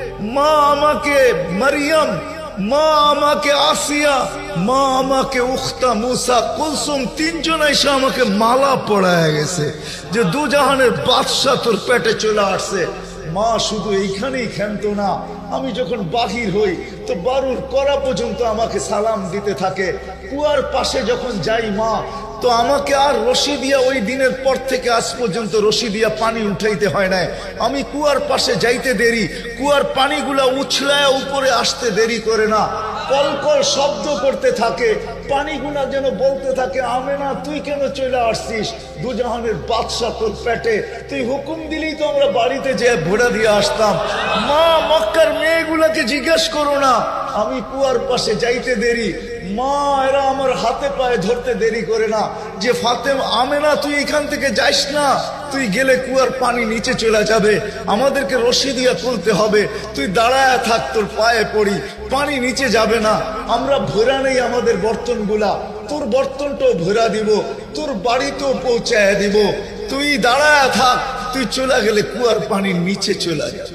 মা আমাকে মারিয়াম, মা আমাকে আসিয়া, মা আমাকে উখতা মুসা কুলসুম, তিনজন এসে আমাকে মালা পড়ায় গেছে যে দুজাহানের বাদশা তোর পেটে চলে আসছে। মা শুধু এইখানেই ক্ষান্ত না, আমি যখন বাহির হই তো বারুর করা পর্যন্ত আমাকে সালাম দিতে থাকে। কুয়ার পাশে যখন যাই মা, তো আমাকে আর রশি দিয়া, ওই দিনের পর থেকে আজ পর্যন্ত রশি দিয়া পানি উঠাইতে হয় না। আমি কুয়ার পাশে যাইতে দেরি, কুয়ার পানিগুলা উছলায় উপরে আসতে দেরি করে না, কলকল শব্দ করতে থাকে, পানিগুলা যেন বলতে থাকে, আমেনা তুই কেন চলে আসছিস, দুজাহানের বাদশা তোর পেটে, তুই হুকুম দিলেই তো আমরা বাড়িতে যেয়ে ভোড়া দিয়ে আসতাম। মা মক্কার মেয়েগুলাকে জিজ্ঞেস করো না, আমি কুয়ার পাশে যাইতে দেরি, মা এরা আমার হাতে পায়ে ধরতে দেরি করে না, যে ফাতেমা আমেনা তুই এখান থেকে যাইস না, তুই গেলে কুয়ার পানি নিচে চলে যাবে, আমাদেরকে রশি দিয়ে তুলতে হবে, তুই দাঁড়ায় থাক, তোর পায়ে পড়ি, পানি নিচে যাবে না, আমরা ভরা নেই আমাদের বর্তনগুলা, তোর বর্তনটাও ভরা দিব, তোর বাড়িতেও পৌঁছায় দিব, তুই দাঁড়ায় থাক, তুই চলে গেলে কুয়ার পানির নিচে চলে যাবে।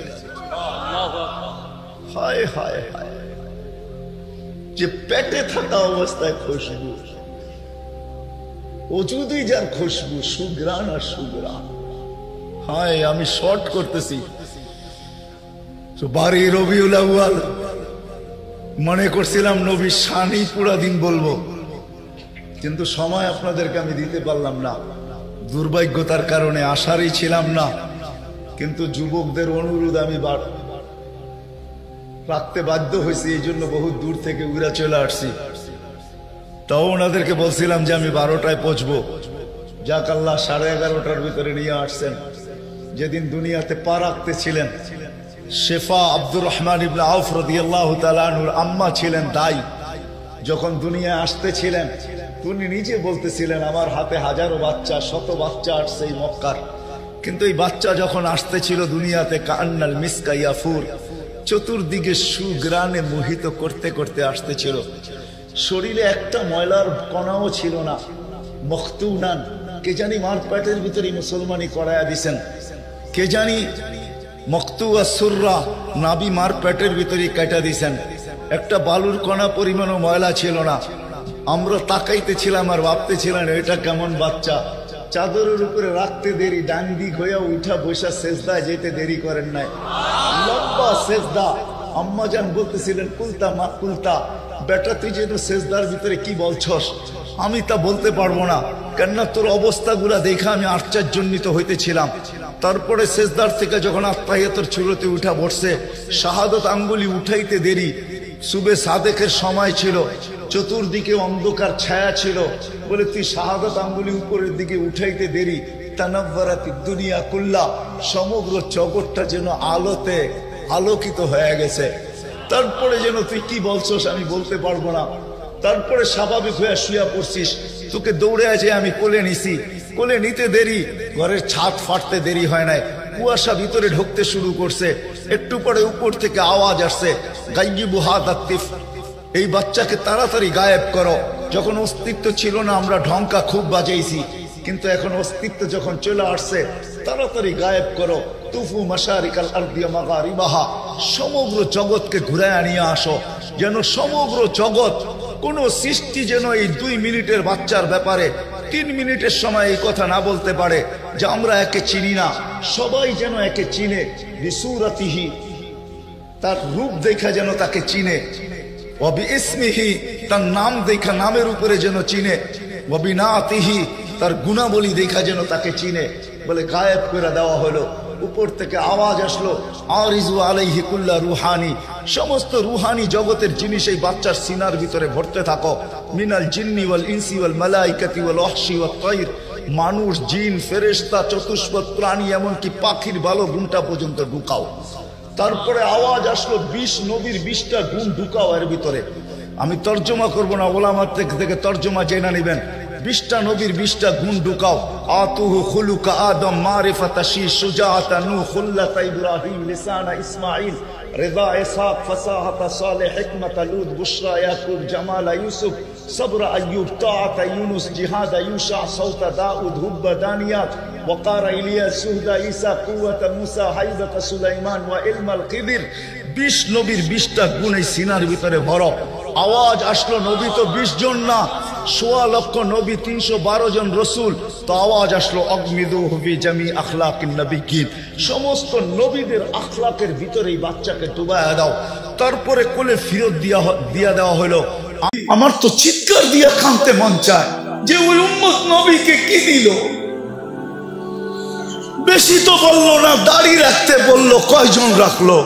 হায় হায় হায়, যে পেটে থাকা অবস্থায় খুশবু, ওজুদই যার খুশবু, সুগ্রাণ আর সুগ্রাণ। হায়, আমি শর্ট করতেছি। বারো রবিউল আউয়াল মনে করছিলাম নবীর শানই পুরা দিন বলবো, কিন্তু সময় আপনাদেরকে আমি দিতে পারলাম না, দুর্ভাগ্যতার কারণে আসারই ছিলাম না। কিন্তু যুবকদের অনুরোধ আমি রাখতে বাধ্য হয়েছি, এই জন্য বহু দূর থেকে উড়া চলে আসছি। তাও ওনাদেরকে বলছিলাম যে আমি বারোটায় পৌঁছবো, যাক আল্লাহ সাড়ে এগারোটার ভিতরে নিয়ে আসছেন। যেদিন দুনিয়াতে পা রাখতেছিলেন, শেফা আব্দুর রহমান ইবনে আউফ রাদিয়াল্লাহু তাআলা আনহুর আম্মা ছিলেন দাই। যখন দুনিয়ায় আসতেছিলেন, তিনি নিজে বলতেছিলেন আমার হাতে হাজারো বাচ্চা, শত বাচ্চা আসছে এই মক্কার, কিন্তু এই বাচ্চা যখন আসতেছিল দুনিয়াতে কান্নাল মিসকা ইয়াফুর, চতুর্দিকে সুগ্রাণে মোহিত করতে করতে আসতেছিল। শরীরে একটা ময়লার কণাও ছিল না। মখতুনান, কে জানি মার পেটের ভিতরে মুসলমানি করায়া দিছেন, কে জানি মখতুয়া সুররা, নাবি মার পেটের ভিতরে কাটা দিছেন। একটা বালুর কণা পরিমাণও ময়লা ছিল না। আমরা তাকাইতেছিলাম আর ভাবতেছিলাম এটা কেমন বাচ্চা। চাদরের উপরে রাখতে দেরি, ডান দিক হইয়া উঠা বসা সেজদায় যেতে দেরি করেন নাই, লম্বা সেজদা। আম্মা জান বলতেছিলেন কুলতা মা কুলতা, বেটা তুই যেন সেজদার ভিতরে কি বলছস, আমি তা বলতে পারবো না, কেননা তোর অবস্থাগুলা দেখে আমি আশ্চর্যান্বিত হইতেছিলাম। তারপরে সেজদার থেকে যখন আত্মাহিয়াতের চূড়াতে উঠা বসছে, শাহাদত আঙ্গুলি উঠাইতে দেরি, সুবে সাদেকের সময় ছিল, চতুর্দিকে অন্ধকার ছায়া ছিল, বলে তুই শাহাদত আঙ্গুলি উপরের দিকে উঠাইতে দেরি, তানাব্বারাতি দুনিয়া কুল্লা, সমগ্র জগৎটা যেন আলোতে আলোকিত হয়ে গেছে। তারপরে যেন তুই কি বলছস আমি বলতে পারবো না। তারপরে স্বাভাবিক হয়ে শুয়া পড়ছিস, তোকে দৌড়ে আছে আমি কোলে নিছি, কোলে নিতে দেরি, ঘরের ছাদ ফাটতে দেরি হয় নাই, কুয়াশা ভিতরে ঢুকতে শুরু করছে। একটু পরে উপর থেকে আওয়াজ আসছে, গাইয়িবু হাদা তিফ, এই বাচ্চাকে তাড়াতাড়ি গায়েব করো। যখন অস্তিত্ব ছিল না আমরা ঢঙ্কা খুব বাজাইছি, কিন্তু এখন অস্তিত্ব যখন চলে আসছে, তাড়াতাড়ি গায়েব করো। তুফু মাশারিকাল আরদি ওয়া মাগারিবাহা, সমগ্র জগৎকে ঘুরায় নিয়ে আসো, যেন সমগ্র জগৎ, কোন সৃষ্টি যেন এই দুই মিনিটের বাচ্চার ব্যাপারে তিন মিনিটের সময় এই কথা না বলতে পারে যে আমরা একে চিনি না। সবাই যেন একে চিনে, বিসুরাতিহি, তার রূপ দেখা যেন তাকে চিনে, ওয়াবি ইসমিহি, তার নাম দেখা নামের উপরে যেন চিনে, ওয়াবি নাতিহি, তার গুণাবলী দেখা যেন তাকে চিনে। বলে গায়েব করে দেওয়া হলো। উপর থেকে আওয়াজ আসলো, আরিজু আলাইহি কুল্লা রুহানি, সমস্ত রুহানি জগতের জিনিস এই বাচ্চার সিনার ভিতরে ভরতে থাকো। মিনাল জিন্নি ওয়াল ইনসি ওয়াল মালাইকাতি ওয়াল ওয়াহশি ওয়াত তাইর, মানুষ, জিন, ফেরেশতা, চতুষ্পদ প্রাণী, এমনকি পাখির ভালো গুণটা পর্যন্ত ঢুকাও। তারপরে আওয়াজ আসলো, বিশ নবীর বিশটা গুণ ঢুকাও এর ভিতরে। আমি তর্জমা করব না, ওলামার থেকে থেকে তর্জমা জেনে নেবেন। বিশটা নবীর বিশটা গুণ ঢুকাও। আতুহু খুলুকা আদম, মারিফাতা শীশ, সুজাআতা নূহ, খুল্লাতা ইব্রাহিম, লিসানা ইসমাঈল, রিদা ইসহাক, ফাসাহাতা সালেহ, হিকমাতা লূত, বুশরা ইয়াকুব, জামালা ইউসুফ, সবরা আইয়ুব, তাআতা ইউনুস, জিহাদা ইউশা, সাউতা দাউদ, হুব্বা দানিয়াত, ওয়াকারা ইলিয়াস, সুহদা ঈসা, কুওয়াতা মুসা, হাইবাতা সুলাইমান, ওয়া ইলমাল খিদির। বিশ নবীর বিশটা গুণ এই সিনার ভিতরে ভরো। আওয়াজ আসলো, নবী তো বিশ জন না, সোয়া লক্ষ নবী, তিনশো বারো জন রসুল। তো আওয়াজ আসলো, অগমিদুহু ফি জামি আখলাকিন নবিয়্যিন, সমস্ত নবীদের আখলাকের ভিতরে এই বাচ্চাকে ডুবায়া দাও। তারপরে কোলে ফিরত দিয়া দিয়া দেওয়া হলো। আমার তো চিৎকার দিয়া কাঁদতে মন চায় যে ওই উম্মত নবীকে কি দিল। বেশি তো বললো না, দাড়ি রাখতে বললো, কয়জন রাখলো?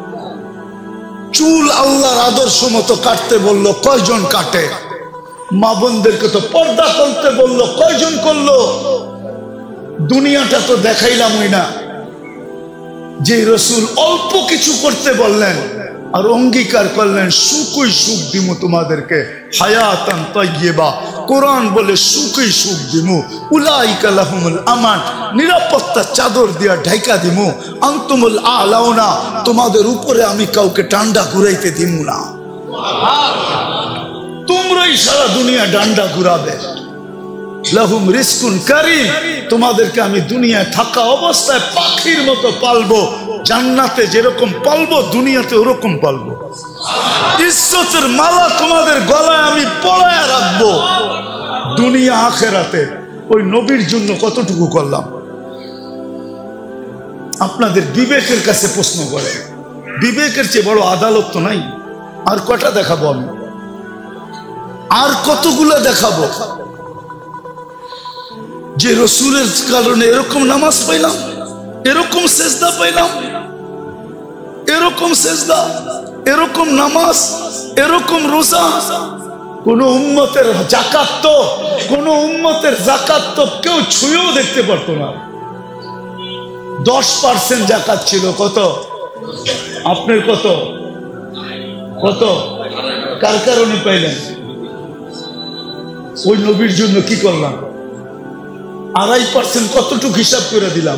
চুল আল্লাহর আদর্শ মতো কাটতে বললো, কয়জন কাটে? মা বোনদেরকে তো পর্দা করতে বললো, কয়জন করলো? দুনিয়াটা তো দেখাইলামই না। যে রসুল অল্প কিছু করতে বললেন আর অঙ্গীকার করলেন, সুখই সুখ দিমু তোমাদেরকে, হায়াতান তাইয়্যিবা, কোরআন বলে সুখই সুখ দিমু, উলাইকা লাহুমুল আমান, নিরাপত্তা চাদর দিয়া ঢাইকা দিমু, আনতুমুল আলাউনা, তোমাদের উপরে আমি কাউকে ডান্ডা ঘুরাইতে দিমু না, তোমরাই সারা দুনিয়া ডান্ডা ঘুরাবে। লাহুম রিজকুন কারীম, তোমাদেরকে আমি দুনিয়ায় থাকা অবস্থায় পাখির মতো পালবো, জান্নাতে যেরকম পালবো দুনিয়াতে ওরকম পালবো। ইজ্জতের মালা তোমাদের গলায় আমি পরায় রাখবো দুনিয়া আখেরাতে। ওই নবীর জন্য কতটুকু করলাম? আপনাদের বিবেকের কাছে প্রশ্ন করে, বিবেকের চেয়ে বড় আদালত তো নাই। আর কটা দেখাবো আমি? আর কতগুলো দেখাবো যে রসুলের কারণে এরকম নামাজ পাইলাম, এরকম সেজদা পাইলাম, এরকম সেজদা, এরকম নামাজ, এরকম রোজা। কোন উম্মতের জাকাত তো কোন উম্মতের জাকাত তো কেউ ছুঁয়েও দেখতে পারতো না। দশ পার্সেন্ট জাকাত ছিল। কত? আপনার কত? কত? কার কারণে পাইলেন? ওই নবীর জন্য কি করলাম? আড়াই পার্সেন্ট কতটুক হিসাব করে দিলাম?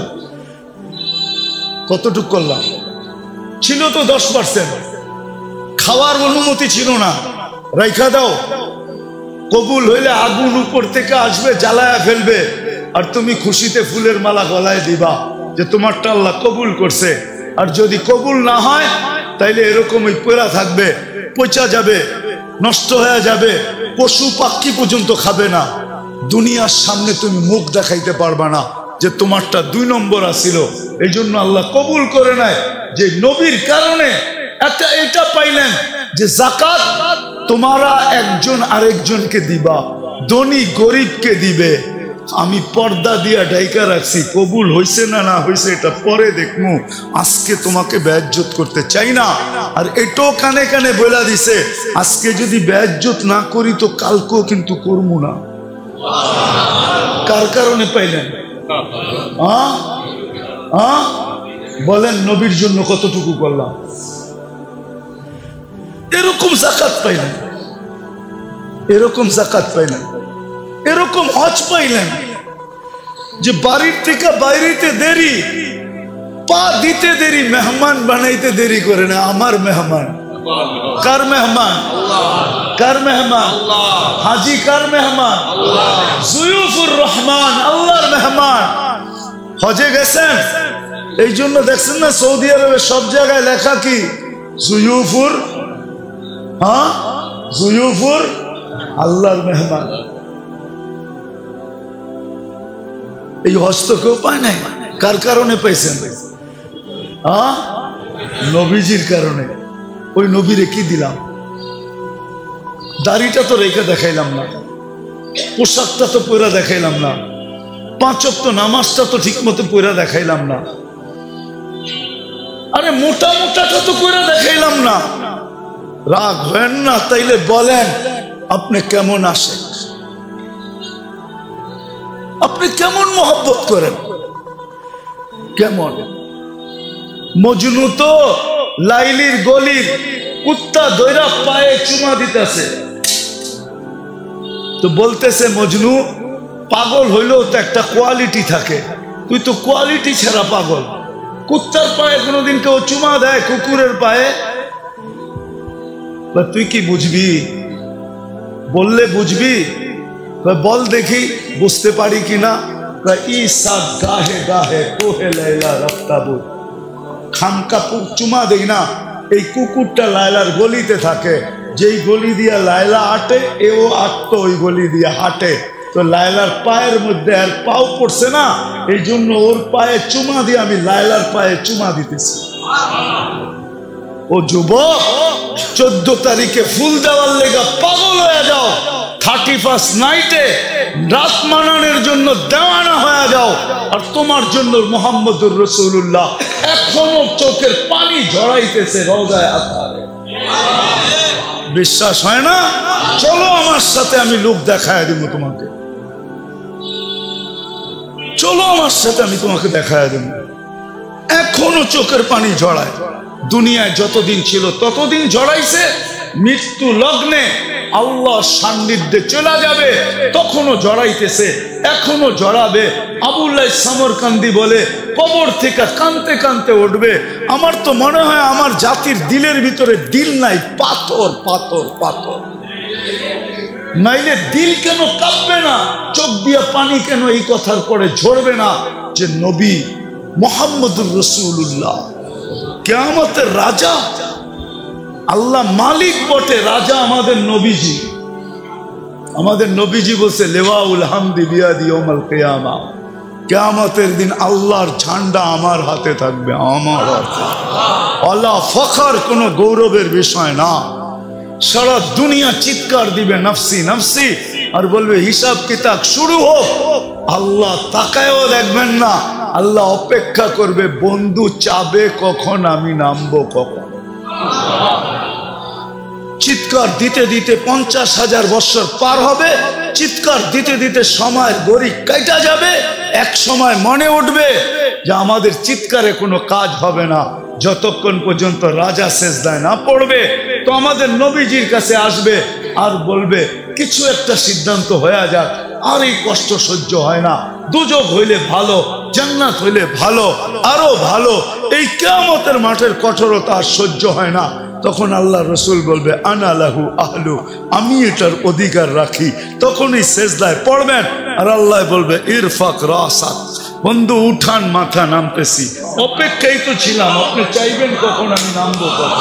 কতটুক করলাম? ছিল তো দশ পার্সেন্ট। খাওয়ার অনুমতি ছিল না, রাইখা দাও। কবুল হইলে আগুন উপর থেকে আসবে, জ্বালায়া ফেলবে, আর তুমি খুশিতে ফুলের মালা গলায় দিবা যে তোমারটা আল্লাহ কবুল করছে। আর যদি কবুল না হয় তাইলে এরকমই পড়া থাকবে, পচা যাবে, নষ্ট হয়ে যাবে, পশু পাখি পর্যন্ত খাবে না। দুনিয়ার সামনে তুমি মুখ দেখাইতে পারবা না যে তোমারটা দুই নম্বর আসিল। এই জন্য আল্লাহ কবুল করে নেয় যে নবীর কারণে একটা এটা পাইলেন যে জাকাত তোমারা একজন আরেকজনকে দিবা, ধনী গরিবকে দিবে। আমি পর্দা দিয়া ডাইকা রাখছি, কবুল হইছে না না হইছে এটা পরে দেখমু, আজকে তোমাকে বেইজ্জত করতে চাই না। আর এটাও কানে কানে বলে দিছে আজকে যদি বেইজ্জত না করি তো কালকেও কিন্তু করবো না। কার কারণে পাইলেন? বলেন নবীর জন্য কতটুকু করলাম? এরকম জাকাত পাইলেন, এরকম জাকাত পাইলেন, এরকম হজ পাইলেন যে বাড়ির থেকে বাইরেতে দেরি, পা দিতে দেরি, মেহমান বানাইতে দেরি করে না। আমার মেহমান কার মেহমান? কার মেহমান? হাজি কার মেহমান? জুয়ুফুর রহমান, আল্লাহর মেহমান। হজে গেছেন, এই জন্য দেখছেন না সৌদি আরবে সব জায়গায় লেখা কি? জুয়ুফুর, হ্যাঁ জুয়ুফুর আল্লাহর মেহমান। এই হজ তো কেউ পায় নাই। কার কারণে পাইছেন? হ্যাঁ নবীজির কারণে। ওই নবীরে কি দিলাম? দাড়িটা তো রেখে দেখাইলাম না, পোশাকটা তো পরে দেখাইলাম না, পাঁচ ওয়াক্ত নামাজটা তো ঠিক মতো পরে দেখাইলাম না, আরে মোটা মোটাটা তো পরে দেখাইলাম না। রাগ হয় না, তাইলে বলেন আপনি কেমন আসেন, আপনি কেমন মহব্বত করেন, কেমন? মজনু তো লাইলির গলির কুত্তা দৈরা পায়ে চুমা দিতেছে, তো বলতেছে মজনু পাগল হইলেও তো একটা কোয়ালিটি থাকে, তুই তো কোয়ালিটি ছাড়া পাগল। কুত্তার পায়ে কোনোদিন কেউ চুমা দেয়? কুকুরের পায়ে? তুই কি বুঝবি? বললে বুঝবি? বল দেখি বুঝতে পারি কিনা। গাহে গাহে কোহে লাইলা রফতাবু, খামকা চুমা দেই না। এই কুকুরটা লায়লার গলিতে থাকে, যেই গলি দিয়া লায়লা হাঁটে এও আটতো ওই গলি দিয়া হাঁটে, তো লায়লার পায়ের মধ্যে আর পাও পড়ছে না, এই জন্য ওর পায়ে চুমা দিয়ে আমি লায়লার পায়ে চুমা দিতেছি। ও যুবক, চোদ্দ তারিখে ফুল দেওয়ার লেগা পাগল হয়ে যাও, থার্টি ফার্স্ট নাইটে রাত মানানোর জন্য দেওয়ানা হয়ে যাও, আর তোমার জন্য মুহাম্মদুর রাসূলুল্লাহ এখনো চোখের পানি ঝরাইতেছে রওজায়ে আতহারে। বিশ্বাস হয় না? চলো আমার সাথে, আমি লোক দেখায় দেব তোমাকে। চলো আমার সাথে, আমি তোমাকে দেখায় দেব। এখনো চোখের পানি ঝরায়। দুনিয়ায় যতদিন ছিল ততদিন ঝরাইছে, মৃত্যু লগ্নে আল্লাহ সান্নিধ্যে চলে যাবে তখনও ঝরাইতেছে, এখনো ঝরাবে। আবুল্লাহ সামরকান্দি বলে কবর থেকে কানতে কানতে উঠবে। আমার তো মনে হয় আমার জাতির দিলের ভিতরে দিল নাই, পাথর পাথর পাথর। নাইলে দিল কেন কাঁপবে না, চোখ দিয়া পানি কেন এই কথার পরে ঝরবে না যে নবী মুহাম্মদুর রাসূলুল্লাহ কিয়ামতের রাজা, আল্লাহ মালিক বটে, রাজা আমাদের নবীজি। আমাদের নবীজি বলছে লেওয়াউল হামদি বিয়াদি ইয়াউমাল কিয়ামা, কিয়ামতের দিন আল্লাহর ঝান্ডা আমার হাতে থাকবে, আমার হাতে। আল্লাহ ফখর কোনো গৌরবের বিষয় না। সারা দুনিয়া চিৎকার দিবে নফসি নফসি, আর বলবে হিসাব কিতাব শুরু হোক। আল্লাহ তাকায়ও দেখবেন না, আল্লাহ অপেক্ষা করবে বন্ধু চাবে কখন আমি নামবো কখন। চিৎকার দিতে দিতে পঞ্চাশ হাজার বছর পার হবে, চিৎকার দিতে দিতে সময়ের গড়ি কাটা যাবে। এক সময় মনে উঠবে যে আমাদের চিৎকারে কোনো কাজ হবে না, যতক্ষণ পর্যন্ত রাজা সেজদায় না পড়বে। তো আমাদের নবীজির কাছে আসবে আর বলবে কিছু একটা সিদ্ধান্ত হয়ে যাক, আর এই কষ্ট সহ্য হয় না, দুজক হইলে ভালো, জান্নাত হইলে ভালো, আরো ভালো, এই কিয়ামতের মাঠের কঠোরতা আর সহ্য হয় না। তখন আল্লাহ রসুল বলবে আনা লাহু আহলু, আমি এটার অধিকার রাখি। তখনই সেজদায় পড়বেন আর আল্লাহ বলবে ইরফাক রাসাক, বন্ধু উঠান মাথা, নামতেছি। অপেক্ষাই তো ছিলাম, আপনি চাইবেন কখন আমি নামবো কখন।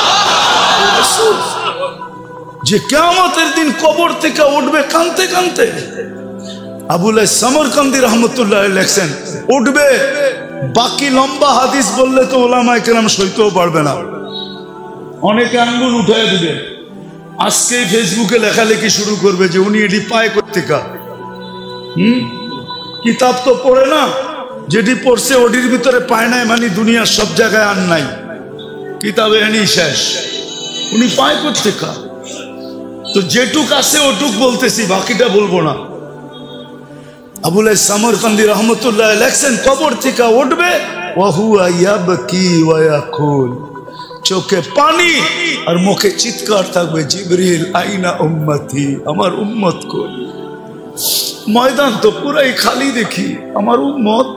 যে কিয়ামতের দিন কবর থেকে উঠবে কানতে কানতে। আবুল সমরকান্দি রহমতুল্লাহ লেখছেন উঠবে, বাকি লম্বা হাদিস বললে তো ওলামায়ে কেরাম সইতেও পারবে না, অনেকে আঙ্গুল উঠায় দিবে। আজকে ফেসবুকে লেখালেখি শুরু করবে যে উনি এটি পায় কোত্থেকা। হম কিতাব তো পড়ে না, যেটি পড়ছে ওটির ভিতরে পায় নাই, মানে দুনিয়ার সব জায়গায় আর নাই, কিতাবে এনেই শেষ। উনি পায় কোত্থেকা? তো যেটুক আছে ওটুক বলতেছি, বাকিটা বলবো না। আবুল সমরকান্দি রহমতুল্লাহ লেখছেন কবর থেকে উঠবে, ওয়াহুয়া ইয়াবকি ওয়া ইয়াকুল, চোখে পানি আর মুখে চিৎকার থাকবে জিবরিল আইনা উম্মতি, আমার উম্মত কই। ময়দান তো পুরাই খালি দেখি, আমার উম্মত।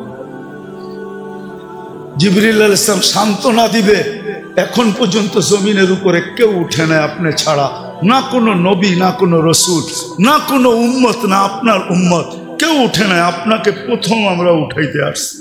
জিবরিল আলাইহিস সালাম সান্ত্বনা দিবে, এখন পর্যন্ত জমিনের উপরে কেউ উঠে না আপনি ছাড়া, না কোনো নবী, না কোনো রসুল, না কোনো উম্মত, না আপনার উম্মত, কেউ উঠে না। আপনাকে প্রথম আমরা উঠাইতে আসছি,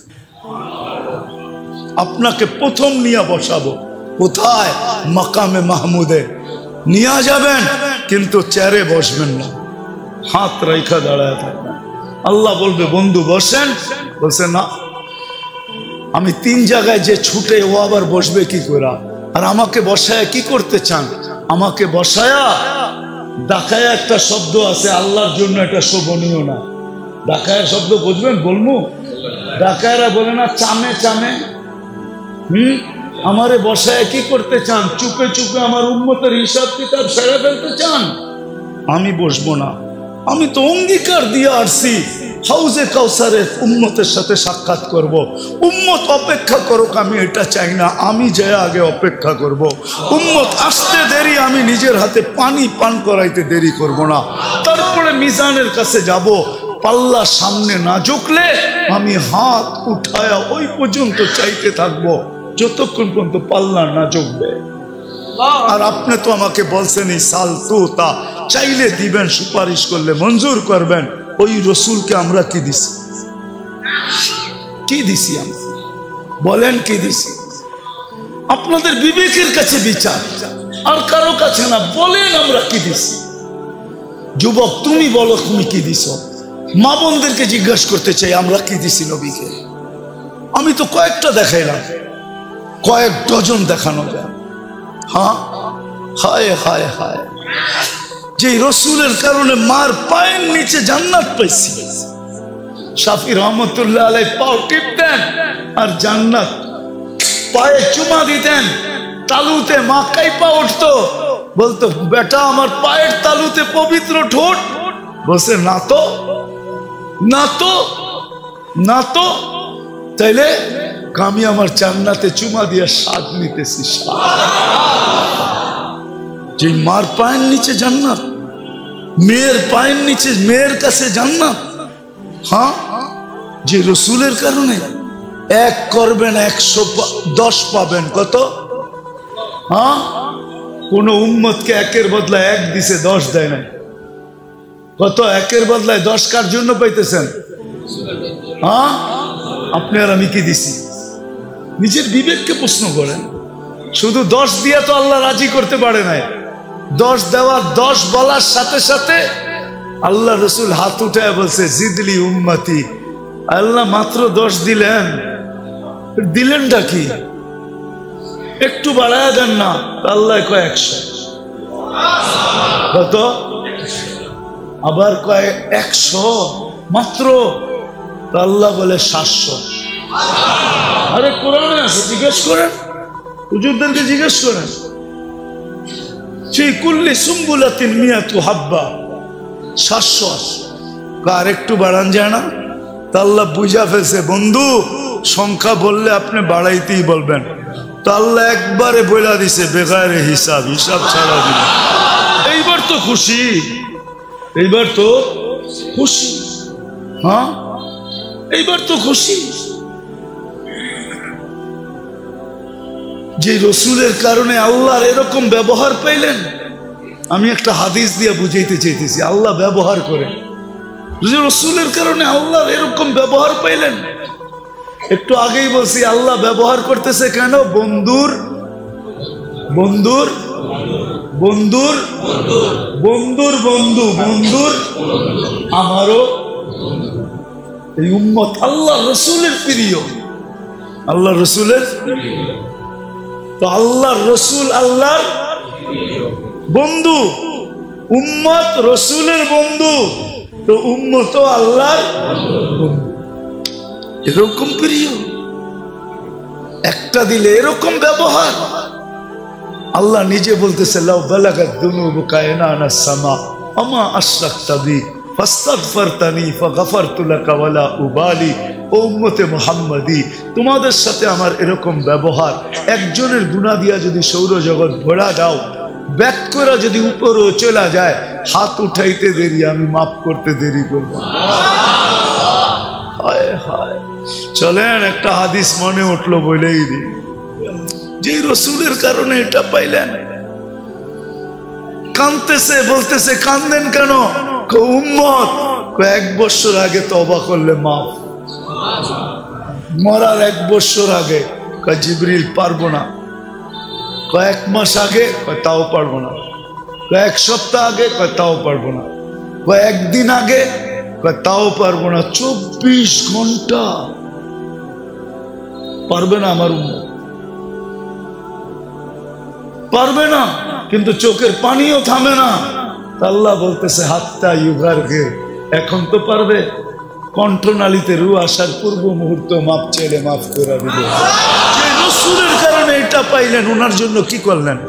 আপনাকে প্রথম নিয়ে বসাবো। কোথায়? মাকামে মাহমুদে নিয়ে যাবেন, কিন্তু চেয়ারে বসবেন না, হাত রেখা দাঁড়ায় থাকবেন। আল্লাহ বলবে বন্ধু বসেন, বলছে না আমি তিন জায়গায় যে ছুটে, ও আবার বসবে কি করে? আর আমাকে বসায়া কি করতে চান? আমাকে বসায়া ডাকায়া একটা শব্দ আছে আল্লাহর জন্য, এটা শোভনীয় না। ডাকায়া শব্দ বুঝবেন? বলবো ডাকায়রা বলে না চামে চামে। হম আমারে বসায় কি করতে চান? চুপে চুপে আমার উম্মতের হিসাব কিতাব সেরে ফেলতে চান? আমি বসবো না। আমি তো অঙ্গীকার দিয়ে আসছি হাউজে কাউসারের উম্মতের সাথে সাক্ষাৎ করব। উম্মত অপেক্ষা করুক, আমি এটা চাই না, আমি যাই আগে অপেক্ষা করব। উম্মত আসতে দেরি, আমি নিজের হাতে পানি পান করাইতে দেরি করব না। তারপরে মিজানের কাছে যাব, পাল্লা সামনে না ঝুঁকলে আমি হাত উঠায়া ওই পর্যন্ত চাইতে থাকবো যতক্ষণ পর্যন্ত পাল্লা না ঝুঁকবে। আর আপনি তো আমাকে বলছেনই সাল তু তা, চাইলে দিবেন, সুপারিশ করলে মঞ্জুর করবেন। ওই রসুলকে আমরা কি দিছি? কি দিছি আমরা? বলেন কি দিছি? আপনাদের বিবেকের কাছে বিচার, আর কারো কাছে না। বলেন আমরা কি দিছি? যুবক তুমি বলো তুমি কি দিছ? মা বোনদেরকে জিজ্ঞাসা করতে চাই আমরা কি দিছি নবীকে। আমি তো কয়েকটা দেখাইলাম, কয়েক ডজন দেখানো যায়। হ্যাঁ হায় হায় হায়, যে রসুলের কারণে মার পায়ের নিচে জান্নাত পাইছি। শাফি রহমতুল্লাহ আলাই পাও টিপতেন আর জান্নাত পায়ে চুমা দিতেন। তালুতে মা কাইপা উঠতো, বলতো বেটা আমার পায়ের তালুতে পবিত্র ঠোঁট। বলছে না তো, না তো, না তো। তাইলে আমি আমার জান্নাতে চুমা দিয়ে স্বাদ নিতেছি। যে মার পায়ের নিচে জান্নাত, মেয়ের পায়ের নিচে মেয়ের কাছে জান্নাত। হ্যাঁ, যে রসুলের কারণে এক করবেন একশো দশ পাবেন। কত? হ্যাঁ, কোন উম্মতকে একের বদলা এক দিছে, দশ দেয় না। কত একের বদলায় দশ কার জন্য পাইতেছেন? হ্যাঁ, আপনি আর আমি কি দিছি? নিজের বিবেককে প্রশ্ন করেন। শুধু দশ দিয়ে তো আল্লাহ রাজি করতে পারে নাই। দশ দেওয়ার দশ বলার সাথে সাথে আল্লাহ রসুল হাত উঠায় বলছে জিদলি উম্মতি। আল্লাহ মাত্র দশ দিলেন, দিলেনটা কি? একটু বাড়ায় দেন না। আল্লাহ কয় একশো। কত? আবার কয় একশো মাত্র। আল্লাহ বলে সাতশো। আরে কোরআনে আছে, জিজ্ঞেস করেন, হুজুরদেরকে জিজ্ঞেস করেন। সেই কুল্লি সুম্বুলাতিন মিয়াতু হাব্বা, সাতশো। আর একটু বাড়ান যায় না? তা আল্লাহ বুঝা ফেলছে বন্ধু সংখ্যা বললে আপনি বাড়াইতেই বলবেন। তা আল্লাহ একবারে বইলা দিছে বেগারে হিসাব, হিসাব ছাড়া দিল। এইবার তো খুশি, এইবার তো খুশি। হ্যাঁ, এইবার তো খুশি যে রসুলের কারণে আল্লাহর এরকম ব্যবহার পাইলেন। আমি একটা হাদিস দিয়ে বুঝাইতে চাইতেছি, আল্লাহ ব্যবহার করে রসুলের কারণে আল্লাহর এরকম ব্যবহার পাইলেন। একটু আগেই বলছি আল্লাহ ব্যবহার করতেছে কেন? বন্ধুর বন্ধুর বন্ধুর বন্ধুর বন্ধু বন্ধুর আমারও এই উম্মত আল্লাহ রসুলের প্রিয়, আল্লাহ রসুলের। তো আল্লাহ রসুল আল্লাহর বন্ধু, উম্মত রসুলের বন্ধু, তো উম্মত আল্লাহর এরকম প্রিয়। একটা দিলে এরকম ব্যবহার। আল্লাহ নিজে বলতেছে লাউ বালাগাত যুনুবুকা ইনানা সামা আমা আশরাকতা বি ফাস্তাগফারতানি ফাগফারতু লাকা ওয়ালা উবালি। ও উম্মতে মুহাম্মাদি, তোমাদের সাথে আমার এরকম ব্যবহার, একজনের গুনাহ দিয়া যদি সৌরজগৎ ভরা দাও, ব্যাক করে যদি উপরও চলা যায়, হাত উঠাইতে দেরি, আমি মাফ করতে দেরি করব। হায় হায়। চলেন একটা হাদিস মনে উঠলো বলেই দিই, যে রসুলের কারণে এটা পাইলেন। কাঁদতেছে, বলতেছে কান্দেন কেন? উম্মত এক বছর আগে তওবা করলে মাফ। মরার এক বছর আগে কয় জিবরিল পারবো না, কয়েক মাস আগে কয় তাও পারবো না, কয়েক সপ্তাহ আগে কয় তাও পারবো না, কয়েকদিন আগে কয় তাও পারবো না। চব্বিশ ঘন্টা পারবে না আমার উম্মত, পারবে না। কিন্তু চোখের পানিও থামে না। আল্লাহ বলতেছে হাত্তা ইউগারকে, এখন তো পারবে। কণ্ঠনালীতে রু আসার পূর্ব মুহূর্ত মাপ চাইলে মাফ করে দিবে। যে রসুলের কারণে এটা পাইলেন, ওনার জন্য কি করলেন?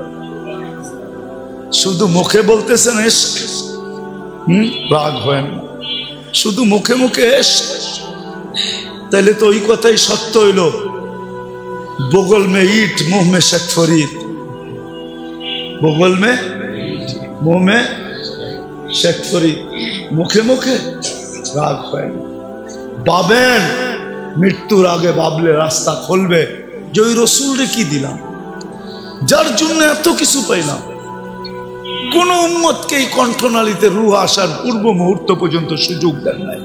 শুধু মুখে বলতেছেন ইশক, হম রাগ হয় না, শুধু মুখে মুখে ইশক, তাহলে তো ওই কথাই সত্য হইল, বগল মে ইট মুহ মে শেখ ফরিদ, বগল মে মুহ মে শেখ ফরিদ। মুখে মুখে রাগ হয় না। ভাবেন মৃত্যুর আগে, ভাবলে রাস্তা খুলবে যে ওই রসুলরে কি দিলাম, যার জন্য এত কিছু পাইলাম। কোন উম্মতকে এই কণ্ঠনালীতে রূহ আসার পূর্ব মুহূর্ত পর্যন্ত সুযোগ দেন নাই।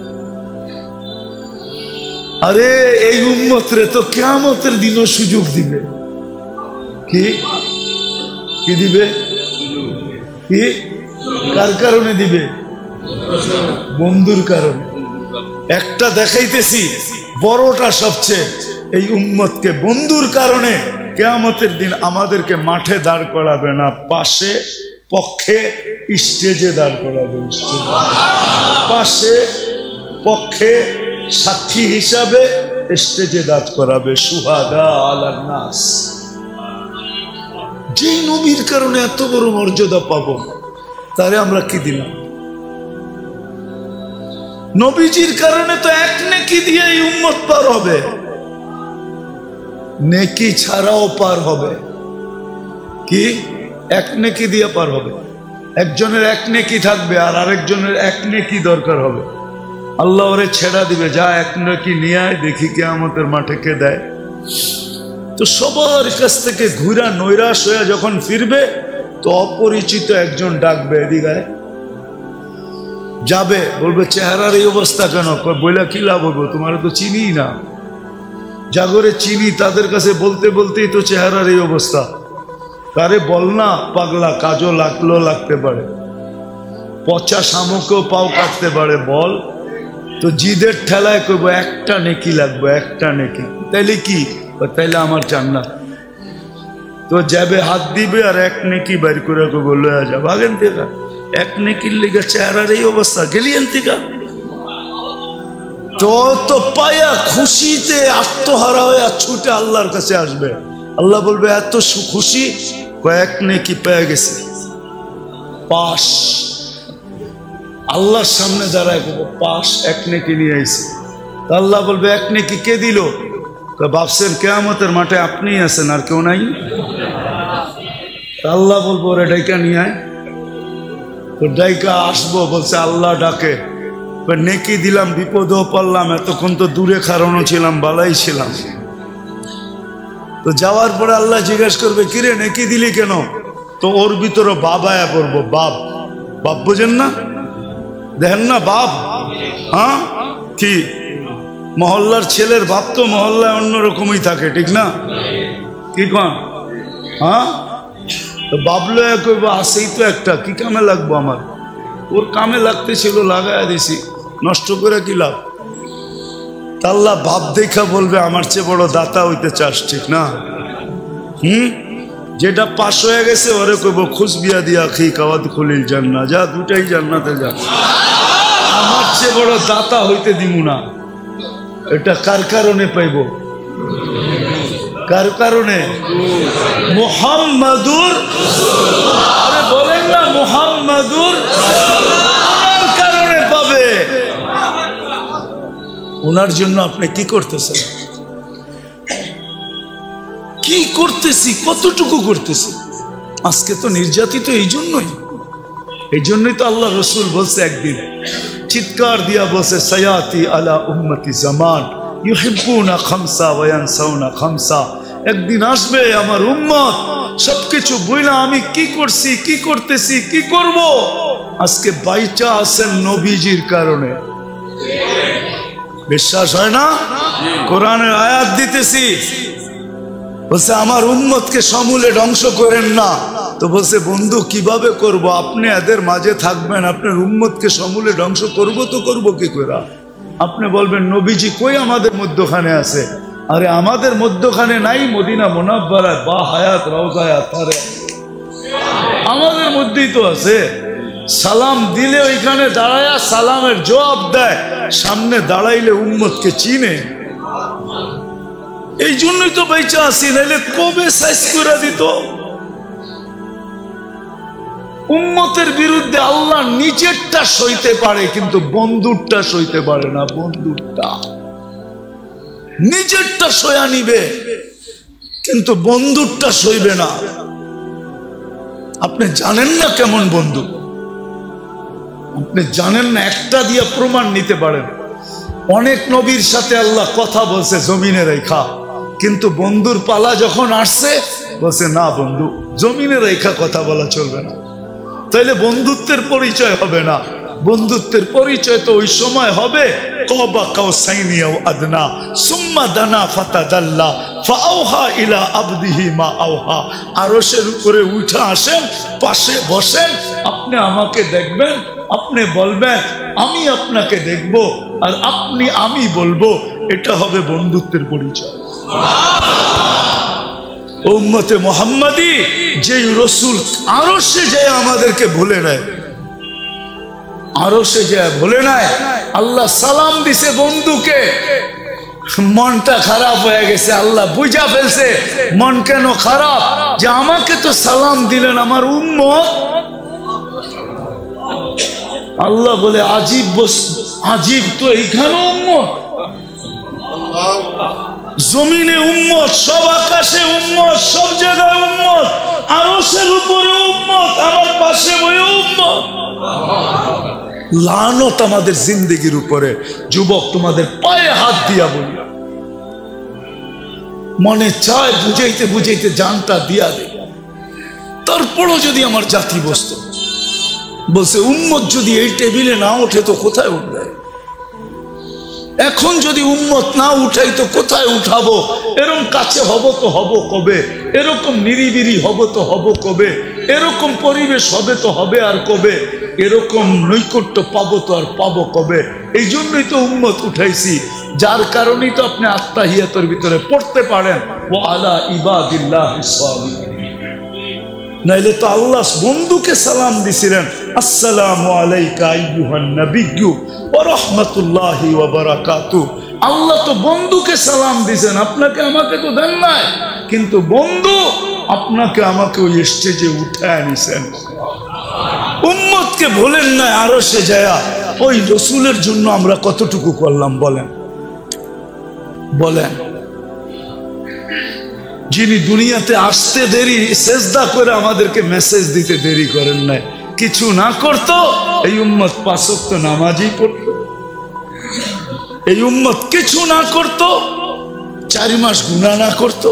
আরে এই উম্মতরে তো কিয়ামতের দিনও সুযোগ দিবে। কি কি দিবে? কি কার কারণে দিবে? বন্ধুর কারণে। একটা দেখাইতেছি, বড়টা সবচেয়ে, এই উম্মতকে বন্ধুর কারণে কিয়ামতের দিন আমাদেরকে মাঠে দাঁড় করাবে না, পাশে পক্ষে স্টেজে দাঁড় করাবে। পাশে পক্ষে সাক্ষী হিসাবে স্টেজে দাঁড় করাবে। সুহাদা আলান নাস। যেই নবীর কারণে এত বড় মর্যাদা পাবো, তারে আমরা কি দিলাম? নবীজির কারণে তো এক নেকি দিয়ে এই উম্মত পার হবে, নেকি ছাড়াও পার হবে। কি এক নেকি দিয়ে পার হবে? একজনের এক নেকি থাকবে আর আরেকজনের এক নেকি দরকার হবে। আল্লাহ ওরে ছেড়া দিবে, যা এক নেকি নিয়ে আয়, দেখি কিয়ামতের মাঠে কে দেয়। তো সবার কাছ থেকে ঘুরা নৈরাশ হয়ে যখন ফিরবে, তো অপরিচিত একজন ডাকবে, এদিকে যাবে, বলবে চেহারার এই অবস্থা কেন? বইলা কি লাভ হবো, তোমার তো চিনি না। জাগরে চিনি তাদের কাছে বলতে বলতেই তো চেহারার এই অবস্থা। তারে বল না পাগলা, কাজও লাগলো লাগতে পারে, পচা শামুকও পাও কাটতে পারে, বল তো জিদের ঠেলায় করবো একটা নেকি লাগবে, একটা নেকি, তাইলে কি? তাইলে আমার জান্নাত। তো যাবে হাত দিবে আর এক নেকি বাইর করে করবো, লয়া যা ভাগেন থেকে। এক নেকির লেগে চেহারার এই অবস্থা, গেলিয়েন থেকে তো তো পায়া খুশিতে আত্মহারা হয়ে ছুটে আল্লাহর কাছে আসবে। আল্লাহ বলবে এত খুশি, কয়েক নেকি পেয়ে গেছে, পাশ। আল্লাহর সামনে দাঁড়ায় পাশ, এক নেকি নিয়ে আইছে। আল্লাহ বলবে এক নেকি কে দিল? ভাবছেন কিয়ামতের মাঠে আপনি আছেন আর কেউ নাই? আল্লাহ বলবো ওরে ডাইকা নিয়ে আয়। তো ডাইকা আসবো, বলছে আল্লাহ ডাকে, নেকি দিলাম, বিপদও পড়লাম, এতক্ষণ তো দূরে খারানো ছিলাম, বালাই ছিলাম। তো যাওয়ার পরে আল্লাহ জিজ্ঞেস করবে কিরে নেকি দিলি কেন? তো ওর ভিতরে বাবায়া পড়বো, বাপ। বাপ বোঝেন না? দেখেন না বাপ? হ্যাঁ কি মহল্লার ছেলের বাপ তো মহল্লায় অন্যরকমই থাকে, ঠিক না? কি কন? হ্যাঁ, তো বাবলো কইব আসেই তো একটা, কি কামে লাগবো আমার? ওর কামে লাগতে ছিল, লাগাইয়া দিছি, নষ্ট করে কি লাভ? আল্লাহ বাপ দেখা বলবে আমার চেয়ে বড় দাতা হইতে চাস, ঠিক না? হুম, যেটা পাশ হয়ে গেছে ওরে কইব খুশ বিয়া দিয়া খি কাওয়াত খুলিল জান্না, যা দুটাই জান্নাতে যা, আমার চেয়ে বড় দাতা হইতে দিমু না। এটা কার কারণে পাইব? কার কারণে? মুহাম্মাদুর, আরে বলেন না মুহাম্মাদুর, আমার কারণে পাবে। ওনার জন্য আপনি কি করতেছেন? কি করতেছি, কতটুকু করতেছি? আজকে তো নির্যাতিত এই জন্যই, এই জন্যই তো আল্লাহ রসুল বলছে, একদিন চিৎকার দিয়া বলছে, সায়াতি আলা উম্মতি জামান ইউহিব্বুনা খামসা ওয়া ইয়ানসাউনা খামসা। একদিন আসবে আমার উম্মত সবকিছু বুইলা আমি কি করছি, কি করতেছি, কি করব, আজকে বাইচা আছেন নবীজির কারণে। বিশ্বাস হয় না? কোরআনের আয়াত দিতেছি, বলছে আমার উম্মতকে সমূলে ধ্বংস করেন না। তো বলছে বন্ধু কিভাবে করব? আপনি এদের মাঝে থাকবেন, আপনার উম্মতকে সমূলে ধ্বংস করব তো করব কি করে? আপনি বলবেন নবীজি কই আমাদের মধ্যখানে আছে? আরে আমাদের মধ্যখানে নাই, মদিনা মুনাব্বারায় বা হায়াত রওজায় আতারে আমাদের মধ্যেই তো আছে। সালাম দিলে ওইখানে দাঁড়ায়া সালামের জবাব দেয়, সামনে দাঁড়াইলে উম্মতকে চিনে। এই জন্যই তো বেঁচে আসি, নাইলে কবে সাইজ করে দিত। উম্মতের বিরুদ্ধে আল্লাহ নিজেরটা সইতে পারে, কিন্তু বন্ধুরটা সইতে পারে না। বন্ধুরটা নিজেরটা সয়া নিবে, কিন্তু বন্ধুরটা সইবে না। আপনি জানেন না কেমন বন্ধু, আপনি জানেন না। একটা দিয়ে প্রমাণ নিতে পারেন। অনেক নবীর সাথে আল্লাহ কথা বলছে জমিনে রেখা, কিন্তু বন্ধুর পালা যখন আসছে বলছে না বন্ধু, জমিনে রেখা কথা বলা চলবে না, তাইলে বন্ধুত্বের পরিচয় হবে না। বন্ধুত্বের পরিচয় তো ওই সময় হবে কবা কাউসাইনি আও আদনা সুম্মা দানা ফাতাদাল্লা ফাআওহা ইলা আবদিহি মা আওহা। আরশের উপরে উঠে আসেন, পাশে বসেন, আপনি আমাকে দেখবেন, আপনি বলবেন আমি আপনাকে দেখব, আর আপনি আমি বলবো। এটা হবে বন্ধুত্বের পরিচয়। উম্মতে মুহাম্মাদি যেই রসুল আরশে যায় আমাদেরকে ভুলে নেয়, আরশে যায় ভুলে নেয়। আল্লাহ সালাম দিছে বন্ধুকে, মনটা খারাপ হয়ে গেছে। আল্লাহ বুঝা ফেলছে মন কেন খারাপ, যে আমাকে তো সালাম দিলেন আমার উম্মত। আল্লাহ বলে আজীব বস্তু, আজীব তো এইখানে উম্মত, জমিনে উম্মত, সব আকাশে উম্মত, সব জায়গায় উম্মত, আরশের উপরে উম্মত, আমার পাশে বয়ে উম্মত। লানত আমাদের জিন্দেগির উপরে। যুবক তোমাদের পায়ে হাত দিয়া বলি, মনে চায় বুঝাইতে বুঝাইতে জানটা দিয়া দে, তারপরও যদি আমার জাতি বসত, বলছে উম্মত যদি এই টেবিলে না ওঠে তো কোথায় উঠবে? এখন যদি উম্মত না উঠাই তো কোথায় উঠাবো? এরকম কাছে হব তো হব কবে? এরকম নিরিবিরি হব তো হব কবে? এরকম পরিবেশ হবে তো হবে আর কবে? এরকম নৈকট্য পাবো তো আর পাবো কবে? এই জন্যই তো উম্মত উঠাইছি, যার কারণেই তো আপনি আত্তাহিয়াতের ভিতরে পড়তে পারেন ওয়া আলা ইবাদিল্লাহিস সালিহিন। নাইলে তো আল্লাহ বন্ধুকে সালাম দিছিলেন, আসসালামু আলাইকা আইয়ুহান নাবিয়্যু ওয়া রাহমাতুল্লাহি ওয়া বারাকাতুহু। আল্লাহ তো বন্ধুকে সালাম দিছেন, আপনাকে আমাকে তো দেন নাই, কিন্তু বন্ধু আপনাকে আমাকে ওই স্টেজে উঠায় নিছেন। উম্মতকে বলেন না আরো সে যায়া ওই রসুলের জন্য আমরা কতটুকু করলাম বলেন বলেন যিনি দুনিয়াতে আসতে দেরি, সেজদা করে আমাদেরকে মেসেজ দিতে দেরি করেন নাই। কিছু না করতো এই উম্মত পাঁচ ওয়াক্ত নামাজই পড়তো। এই উম্মত কিছু না করতো, চার মাস গুনাহ না করতো।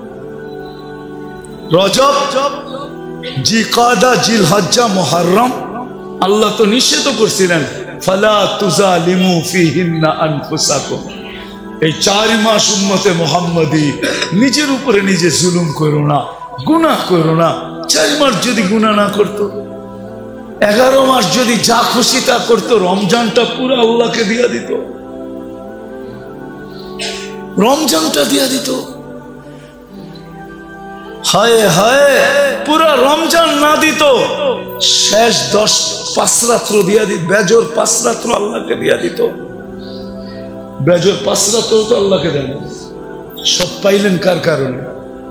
রজব, জিকাদা, জিলহজ্জা, মুহররম আল্লাহ তো নিষেধ করছিলেন, ফালা তুজালিমু ফিহিন্না আনফুসাকুম। এই চার মাস উম্মতে মুহাম্মদী নিজের উপরে নিজে জুলুম করো না, গুনাহ করো না। চার মাস যদি গুনাহ না করতো, এগারো মাস যদি যা খুশি তা করতো, রমজানটা পুরো আল্লাহকে দিয়া দিত, রমজানটা দিয়া দিত। হায় হায়, পুরা রমজান না দিত, শেষ দশ পাঁচ রাত্র দিয়া দিত, বেজর পাঁচ রাত্র আল্লাহকে দিয়া দিত। বেজর পাঁচ রাত্র তো আল্লাহকে দেন। সব পাইলেন কার কারণে?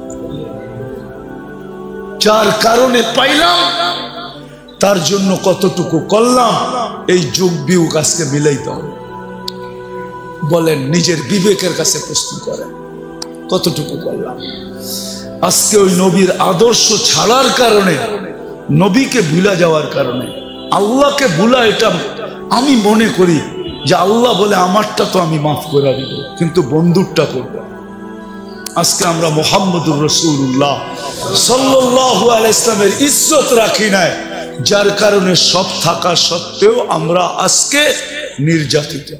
যার কারণে পাইলাম তার জন্য কতটুকু করলাম, এই যোগ বিয়োগ আজকে মিলাইতে হবে। বলেন, নিজের বিবেকের কাছে প্রশ্ন করেন, কতটুকু করলাম? আজকে ওই নবীর আদর্শ ছাড়ার কারণে, নবীকে ভুলা যাওয়ার কারণে, আল্লাহকে ভুলা, এটা আমি মনে করি যে আল্লাহ বলে আমারটা তো আমি মাফ করে দিব, কিন্তু বন্ধুরটা করব। আজকে আমরা মুহাম্মদুর রাসূলুল্লাহ সাল্লাল্লাহু আলাইহি ইসলামের ইজ্জত রাখি নাই, যার কারণে সব থাকা সত্ত্বেও আমরা আজকে নির্যাতিত।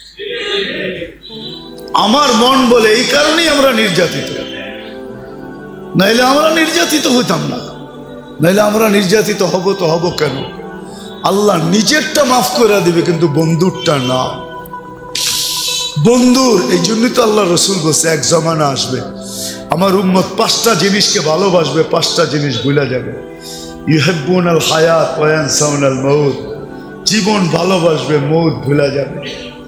আমার মন বলে এই কারণেই আমরা নির্যাতিত, নাইলে আমরা নির্যাতিত হইতাম না। নাইলে আমরা নির্যাতিত হব তো হব কেন? আল্লাহ নিজেরটা মাফ করে দিবে, কিন্তু বন্ধুরটা না। বন্ধুর এই জন্যই তো আল্লাহ রসুল বলছে, এক জমানা আসবে আমার উম্মত পাঁচটা জিনিসকে ভালোবাসবে, পাঁচটা জিনিস ভুলে যাবে। ইউহিব্বুনাল হায়াত ওয়া ইয়ানসাউনাল মাউত, জীবন ভালোবাসবে, মৌত ভুলে যাবে।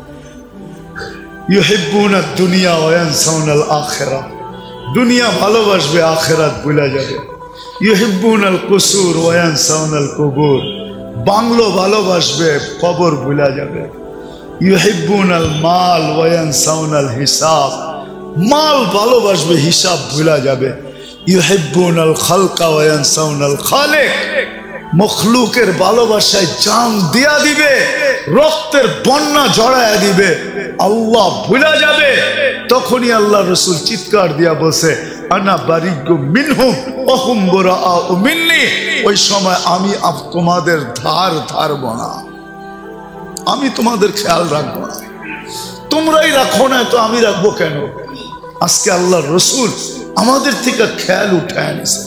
ইউহিব্বুনাদ দুনিয়া ওয়া ইয়ানসাউনাল আখিরাহ, দুনিয়া ভালোবাসবে, আখিরাত ভুলে যাবে। ইউহিব্বুনাল কুসুর ওয়া ইয়ানসাউনাল কুবুর, বাংলো ভালোবাসবে, কবর ভুলে যাবে। ইউহিব্বুনাল মাল ওয়া ইয়ানসাউনাল হিসাব, মাল ভালোবাসবে, হিসাব ভুলে যাবে। ইউহিব্বুনাল খালকা ওয়া ইয়ানসাউনাল খালিক, মখলুকের ভালোবাসায় জান দিয়া দিবে, রক্তের বন্যা জড়ায়া দিবে, আল্লাহ ভুলে যাবে। তখনই আল্লাহ রসুল চিৎকার দিয়া বলছে, আনা বারিগু মিনহুম ওয়া হুম বুরাআউ মিন্নি, ওই সময় আমি তোমাদের ধার ধারব না, আমি তোমাদের খেয়াল রাখবো না। তোমরাই রাখো না তো আমি রাখবো কেন? আজকে আল্লাহ রসুল আমাদের থেকে খেয়াল উঠায় নিছে।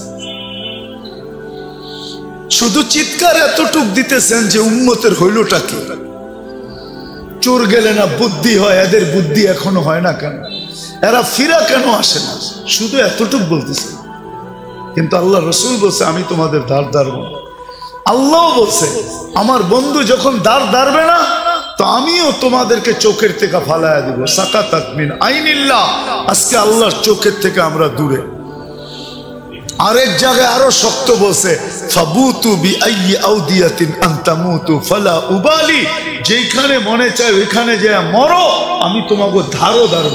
শুধু চিৎকার এতটুক দিতেছেন যে উম্মতের হইলটা কি? চোর গেলে না বুদ্ধি হয়, এদের বুদ্ধি এখনো হয় না কেন? এরা ফিরা কেন আসে না? শুধু এতটুক বলতেছে, কিন্তু আল্লাহ রসুল বলছে আমি তোমাদের দ্বার দাঁড়ব। আল্লাহ বলছে আমার বন্ধু যখন দ্বার দাঁড়বে না, তো আমিও তোমাদেরকে চোখের থেকে ফালায়া দিব। সাকাতাত মিন আইনিল্লাহ, আজকে আল্লাহর চোখের থেকে আমরা দূরে। আরেক জায়গায় আরো শক্ত বলছে, ফাবুতু বিআইয়ি আউদিয়াতিন আনতামুতু ফালা উবালি, যেখানে মনে চায় ওইখানে যে মরো, আমি তোমাকে ধারো দাঁড়ব।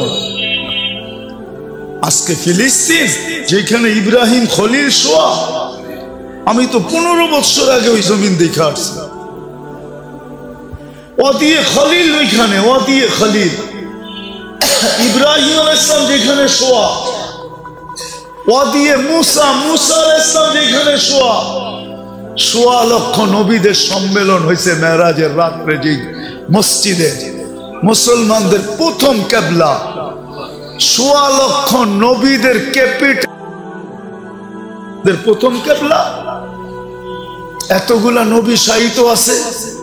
আজকে ফিলিস্তিন, যেখানে ইব্রাহিম খলিল শোয়া, আমি তো পনেরো বছর আগে ওই জমিন দেখে আসছি। ও দিয়ে খলিল, ওইখানে ও দিয়ে খলিল, ইব্রাহিম আলাইহিস সালাম যেখানে শোয়া, ও দিয়ে মুসা, মুসা আলাইহিস সালাম যেখানে শোয়া, সোয়া লক্ষ নবীদের সম্মেলন হয়েছে মেরাজের রাত্রে, যে মসজিদে মুসলমানদের প্রথম কিবলা, সোয়া লক্ষ নবীদের ক্যাপিটাল প্রথম কিবলা। এতগুলা নবী শাহিত আছে।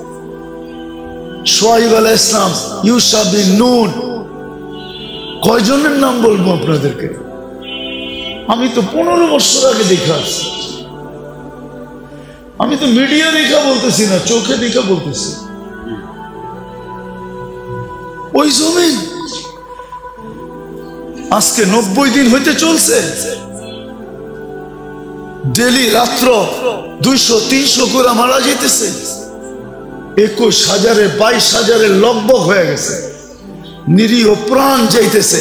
শুআইব আলাইহিস সালাম, ইউসা বিন নূন, কয়জনের নাম বলবো আপনাদেরকে? আমি তো পনেরো বছর আগে দেখা আসছি। আমি তো মিডিয়া দেখা বলতেছি না, চোখে দেখা বলতেছি। ওই জমিন আজকে নব্বই দিন হইতে চলছে। ডেলি রাত্র দুইশো তিনশো করে মারা যেতেছে। একুশ হাজারে বাইশ হাজারে লগভগ হয়ে গেছে। নিরীহ প্রাণ যাইতেছে।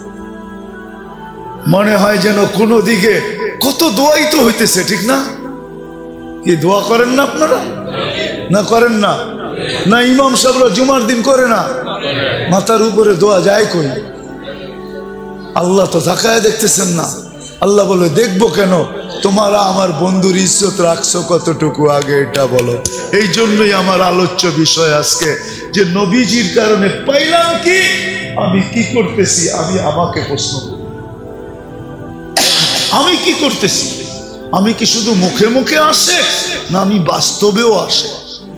মনে হয় যেন কোনো দিকে কত দোয়াই তো হইতেছে, ঠিক না? কি দোয়া করেন না আপনারা? না করেন না? না ইমাম সাহেবরা জুমার দিন করে না? মাথার উপরে দোয়া যায় কই? আল্লাহ তো তাকায় দেখতেছেন না। আল্লাহ বলে, দেখবো কেন? তোমারা আমার বন্ধুর ইজ্জত রাখছো কতটুকু, আগে এটা বলো। এই জন্যই আমার আলোচ্য বিষয় আজকে, যে নবীজির কারণে পাইলাম কি, আমি কি করতেছি। আমি আমাকে প্রশ্ন করি, আমি কি করতেছি? আমি কি শুধু মুখে মুখে আসে, না আমি বাস্তবেও আসে?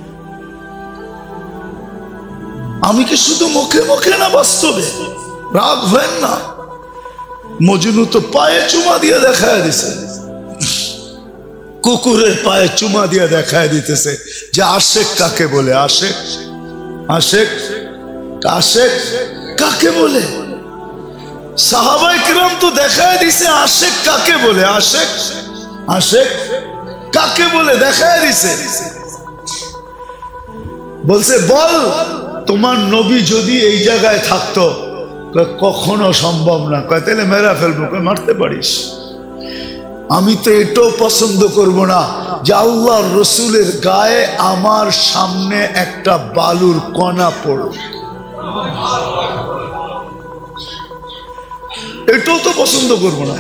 আমি কি শুধু মুখে মুখে, না বাস্তবে? রাগ হয় না? মজনু তো পায়ে চুমা দিয়ে দেখায় দিছে, কুকুরের পায়ে চুমা দিয়ে দেখায় দিতেছে যে আশেক কাকে বলে। আশেক, আশেক, আশেক কাকে বলে? সাহাবায়ে কিরাম তো দেখায় দিছে আশেক কাকে বলে। আশেক, আশেক কাকে বলে দেখায় দিছে। বলছে, বল তোমার নবী যদি এই জায়গায় থাকতো। কখনো সম্ভব না। কয় তাহলে মেরা ফেলবো। মারতে পারিস। আমি তো এটাও পছন্দ করব না যে আল্লাহর রসুলের গায়ে আমার সামনে একটা বালুর কণা পড়ো। এটাও তো পছন্দ করব না।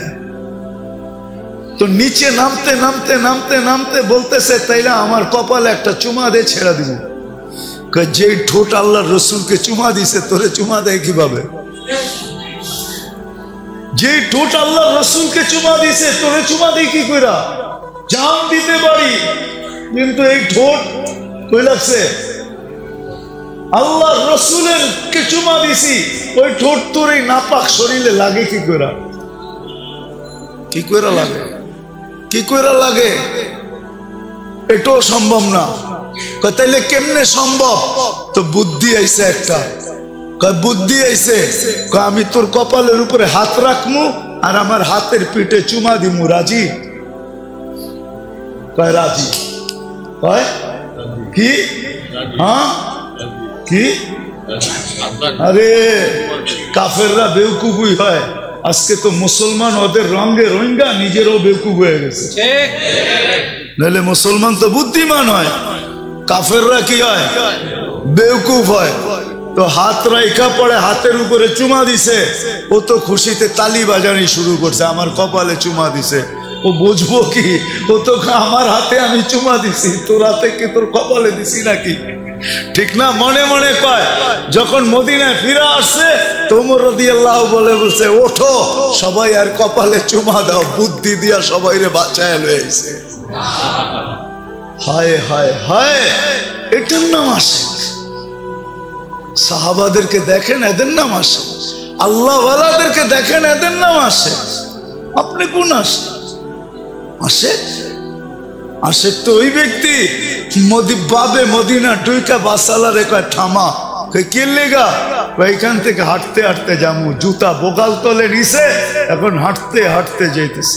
তো নিচে নামতে নামতে নামতে নামতে বলতেছে, তাইলে আমার কপালে একটা চুমা দিয়ে ছেড়ে দিব। যে ঠোঁট আল্লাহর রসুলকে চুমা দিছে, তোরে চুমা দেয় কিভাবে? যে ঠোঁট আল্লাহ রসুলকে চুমা দিছে, তোরে চুমা দেয় কি কইরা? জান দিতে পারি, কিন্তু এই ঠোঁট কই লাগছে? আল্লাহ রসুলের কে চুমা দিছি, ওই ঠোঁট তোর এই নাপাক শরীরে লাগে কি কইরা? কি কইরা লাগে? কি কইরা লাগে? এটাও সম্ভব না। তাইলে কেমনে সম্ভব? তো বুদ্ধি আইছে একটা। বুদ্ধি আইছে, আমি তোর কপালের উপরে হাত রাখমু আর আমার হাতের পিঠে চুমা দিমু। রাজি? কয় রাজি? কয় কি? হ্যাঁ কি? আরে কাফেররা বেউকুফই হয়। আজকে তো মুসলমান ওদের রঙে রোহিঙ্গা, নিজেরও বেউকুফ হয়ে গেছে। নাহলে মুসলমান তো বুদ্ধিমান হয়, কাফেররা কি হয়? বেউকুফ হয়। তো হাত রাইখা পড়ে হাতের উপরে চুমা দিছে, ও তো খুশিতে তালি বাজানি শুরু করছে, আমার কপালে চুমা দিছে। ও বুঝবো কি? ও তো আমার হাতে আমি চুমা দিছি, তোর হাতে কি তোর কপালে দিছি নাকি? ঠিক না? মনে মনে কয়। যখন মদিনায় ফিরে আসছে, ওমর রাদিয়াল্লাহু বলে বলছে, ওঠো সবাই আর কপালে চুমা দাও। বুদ্ধি দিয়া সবাই রে বাঁচায় লয়েছে। হায় হায় হায়, এটার নাম আশেক। সাহাবাদেরকে দেখেন, এদের নাম আশেক। আল্লাহ ওয়ালাদেরকে দেখেন, এদের নাম আশেক। আপনি কোন আশেক? আশেক আশেক তো ওই ব্যক্তি মদি বাবে মদিনা টুইকা বাসালারে কয় থামা। কে লেগা? এখান থেকে হাঁটতে হাঁটতে যাবো, জুতা বোকাল তলে নিছে, এখন হাঁটতে হাঁটতে যাইতেছে।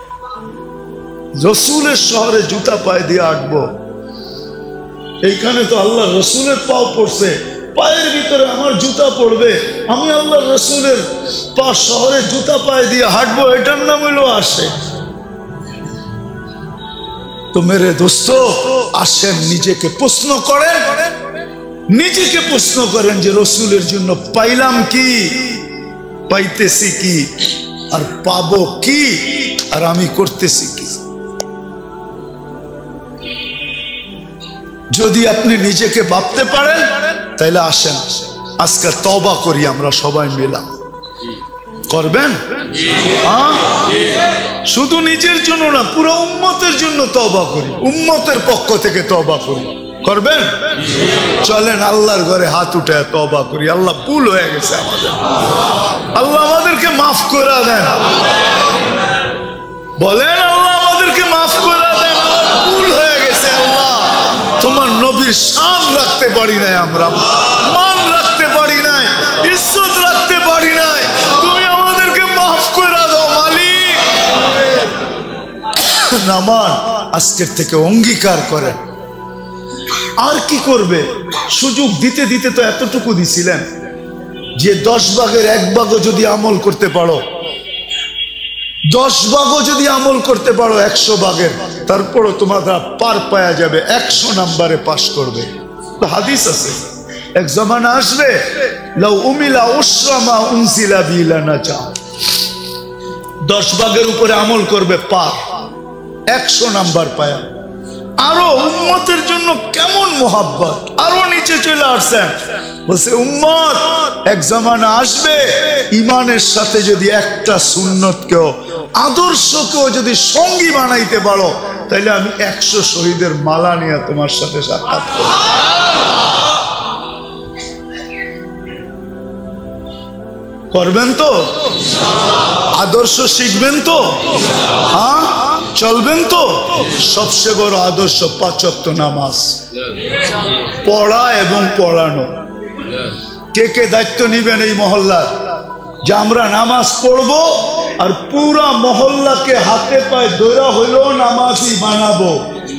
রসুলের শহরে জুতা পায়ে দিয়ে হাঁটবো। এইখানে তো আল্লাহ রসুলের পাও পড়ছে, পায়ের ভিতরে আমার জুতা পড়বে, আমি আল্লাহ রসুলের পা শহরে জুতা পায়ে দিয়ে হাঁটবো। এটার নাম হইল আশেক। তো মেরে দোস্ত, আসেন নিজেকে প্রশ্ন করেন, নিজেকে প্রশ্ন করেন যে রসুলের জন্য পাইলাম কি, পাইতেছি কি, আর পাবো কি, আর আমি করতেছি কি। যদি আপনি নিজেকে ভাবতে পারেন তাহলে আসেন আজকে তওবা করি আমরা সবাই মিলে। করবেন? হ্যাঁ, শুধু নিজের জন্য না, পুরো উম্মতের জন্য তওবা করি, উম্মতের পক্ষ থেকে তওবা করি। করবেন? চলেন আল্লাহর ঘরে হাত উঠে তওবা করি। আল্লাহ ভুল হয়ে গেছে আমাদের, আল্লাহ আমাদেরকে মাফ করে দেন। বলেন আল্লাহ আমাদেরকে মাফ করে দেন, ভুল হয়ে গেছে। আল্লাহ তোমার নবীর শান রাখতে পারি নাই, আমরা মান রাখতে পারি নাই, ইজ্জত রাখতে পারি নাই, তুমি আমাদেরকে মাফ করে দাও মালিক। নামান আজকের থেকে অঙ্গীকার করেন। আর কি করবে? সুযোগ দিতে দিতে তো এতটুকু দিছিলেন যে দশ ভাগের এক ভাগও যদি আমল করতে পারো, দশ ভাগও যদি আমল করতে পারো একশো ভাগের, তারপরও তোমরা পার পাওয়া যাবে, একশো নাম্বারে পাশ করবে। তো হাদিস আছে, এক জমানা আসবে লাউ উমিলা উসরামা উনসিলা বিলানা চা, দশ ভাগের উপরে আমল করবে পার, একশো নাম্বার পায়া। আরো উম্মতের জন্য কেমন মোহাব্বত, আরো নিচে চলে আসছেন, বলছে উম্মত এক জামানা আসবে ইমানের সাথে যদি একটা সুন্নতকেও আদর্শকেও যদি সঙ্গী বানাইতে পারো, তাহলে আমি একশো শহীদের মালা নিয়ে তোমার সাথে সাক্ষাৎ করব। করবেন তো? আদর্শ শিখবেন তো? হ্যাঁ, চলবেন তো? সবচেয়ে বড় আদর্শ পাঁচ ওয়াক্ত নামাজ পড়া এবং পড়ানো। কে কে দায়িত্ব নিবেন এই মহল্লার যে আমরা নামাজ পড়বো আর পুরা মহল্লাকে হাতে পায়ে ধরা হইলেও নামাজই বানাবো?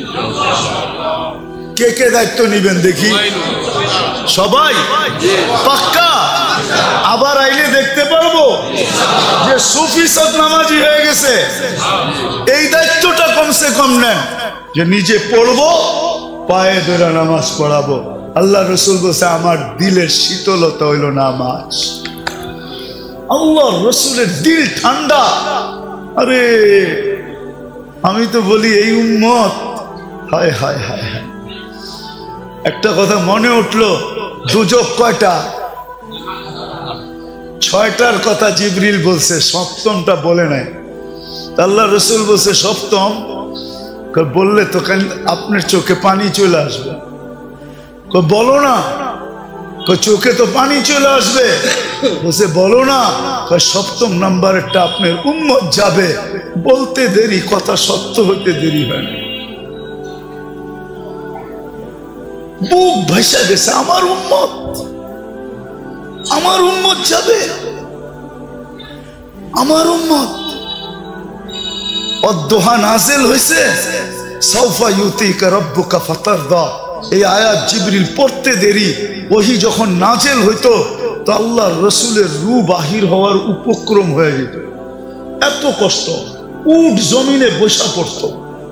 কে কে দায়িত্ব নিবেন দেখি? সবাই পাক্কা? আবার আইলে দেখতে পারবো যে সুফি সব নামাজি হয়ে গেছে। এই দায়িত্বটা কমসে কম নেন যে নিজে পড়বো, পায়ে ধরে নামাজ পড়াবো। আল্লাহ রসুল বলছে আমার দিলের শীতলতা হইল নামাজ। আল্লাহ রসুলের দিল ঠান্ডা। আরে আমি তো বলি এই উম্মত, হায় হায় হায় হায়। একটা কথা মনে উঠলো, দুজক কয়টা? ছয়টার কথা জিবরিল বলছে, সপ্তমটা বলে নাই। আল্লাহ রসুল বলছে সপ্তম, বললে তো আপনার চোখে পানি চলে আসবে। বলো না, চোখে তো পানি চলে আসবে। বলছে বলো না, সপ্তম নাম্বারটা আপনার উম্মত যাবে। বলতে দেরি, কথা সত্য হইতে দেরি হয় না। বুক ভাইসা গেছে, আমার উম্মত, আমার উম্মত যাবে, আমার উম্মত। অদ্দোহা নাজিল হইছে, সাউফা ইউতিকা রাব্বুকা ফাতারদা। এই আয়াত জিবরিল পড়তে দেরি, ওহি যখন নাজিল হইতো তো আল্লাহর রসুলের রূহ বাহির হওয়ার উপক্রম হয়ে যেত। এত কষ্ট, উট জমিনে বসা পড়তো,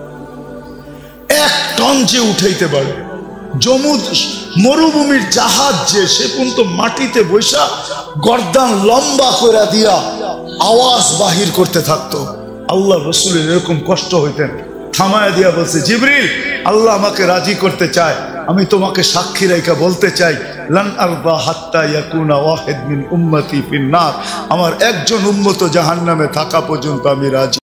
এক টন যে উঠাইতে পারে। জমুদ মরুভূমির জাহাজ যে, সে পর্যন্ত মাটিতে বসা গর্দান লম্বা করে দিয়া আওয়াজ বাহির করতে থাকতো। আল্লাহ রসুলের এরকম কষ্ট হইতেন, থামায় দিয়া বলছে জিবরিল আল্লাহ আমাকে রাজি করতে চায়, আমি তোমাকে সাক্ষী রেখা বলতে চাই, লান আরদা হাত্তা ইয়াকুনা ওয়াহিদ মিন উম্মতি ফিন নার, আমার একজন উম্মত জাহান্নামে থাকা পর্যন্ত আমি রাজি।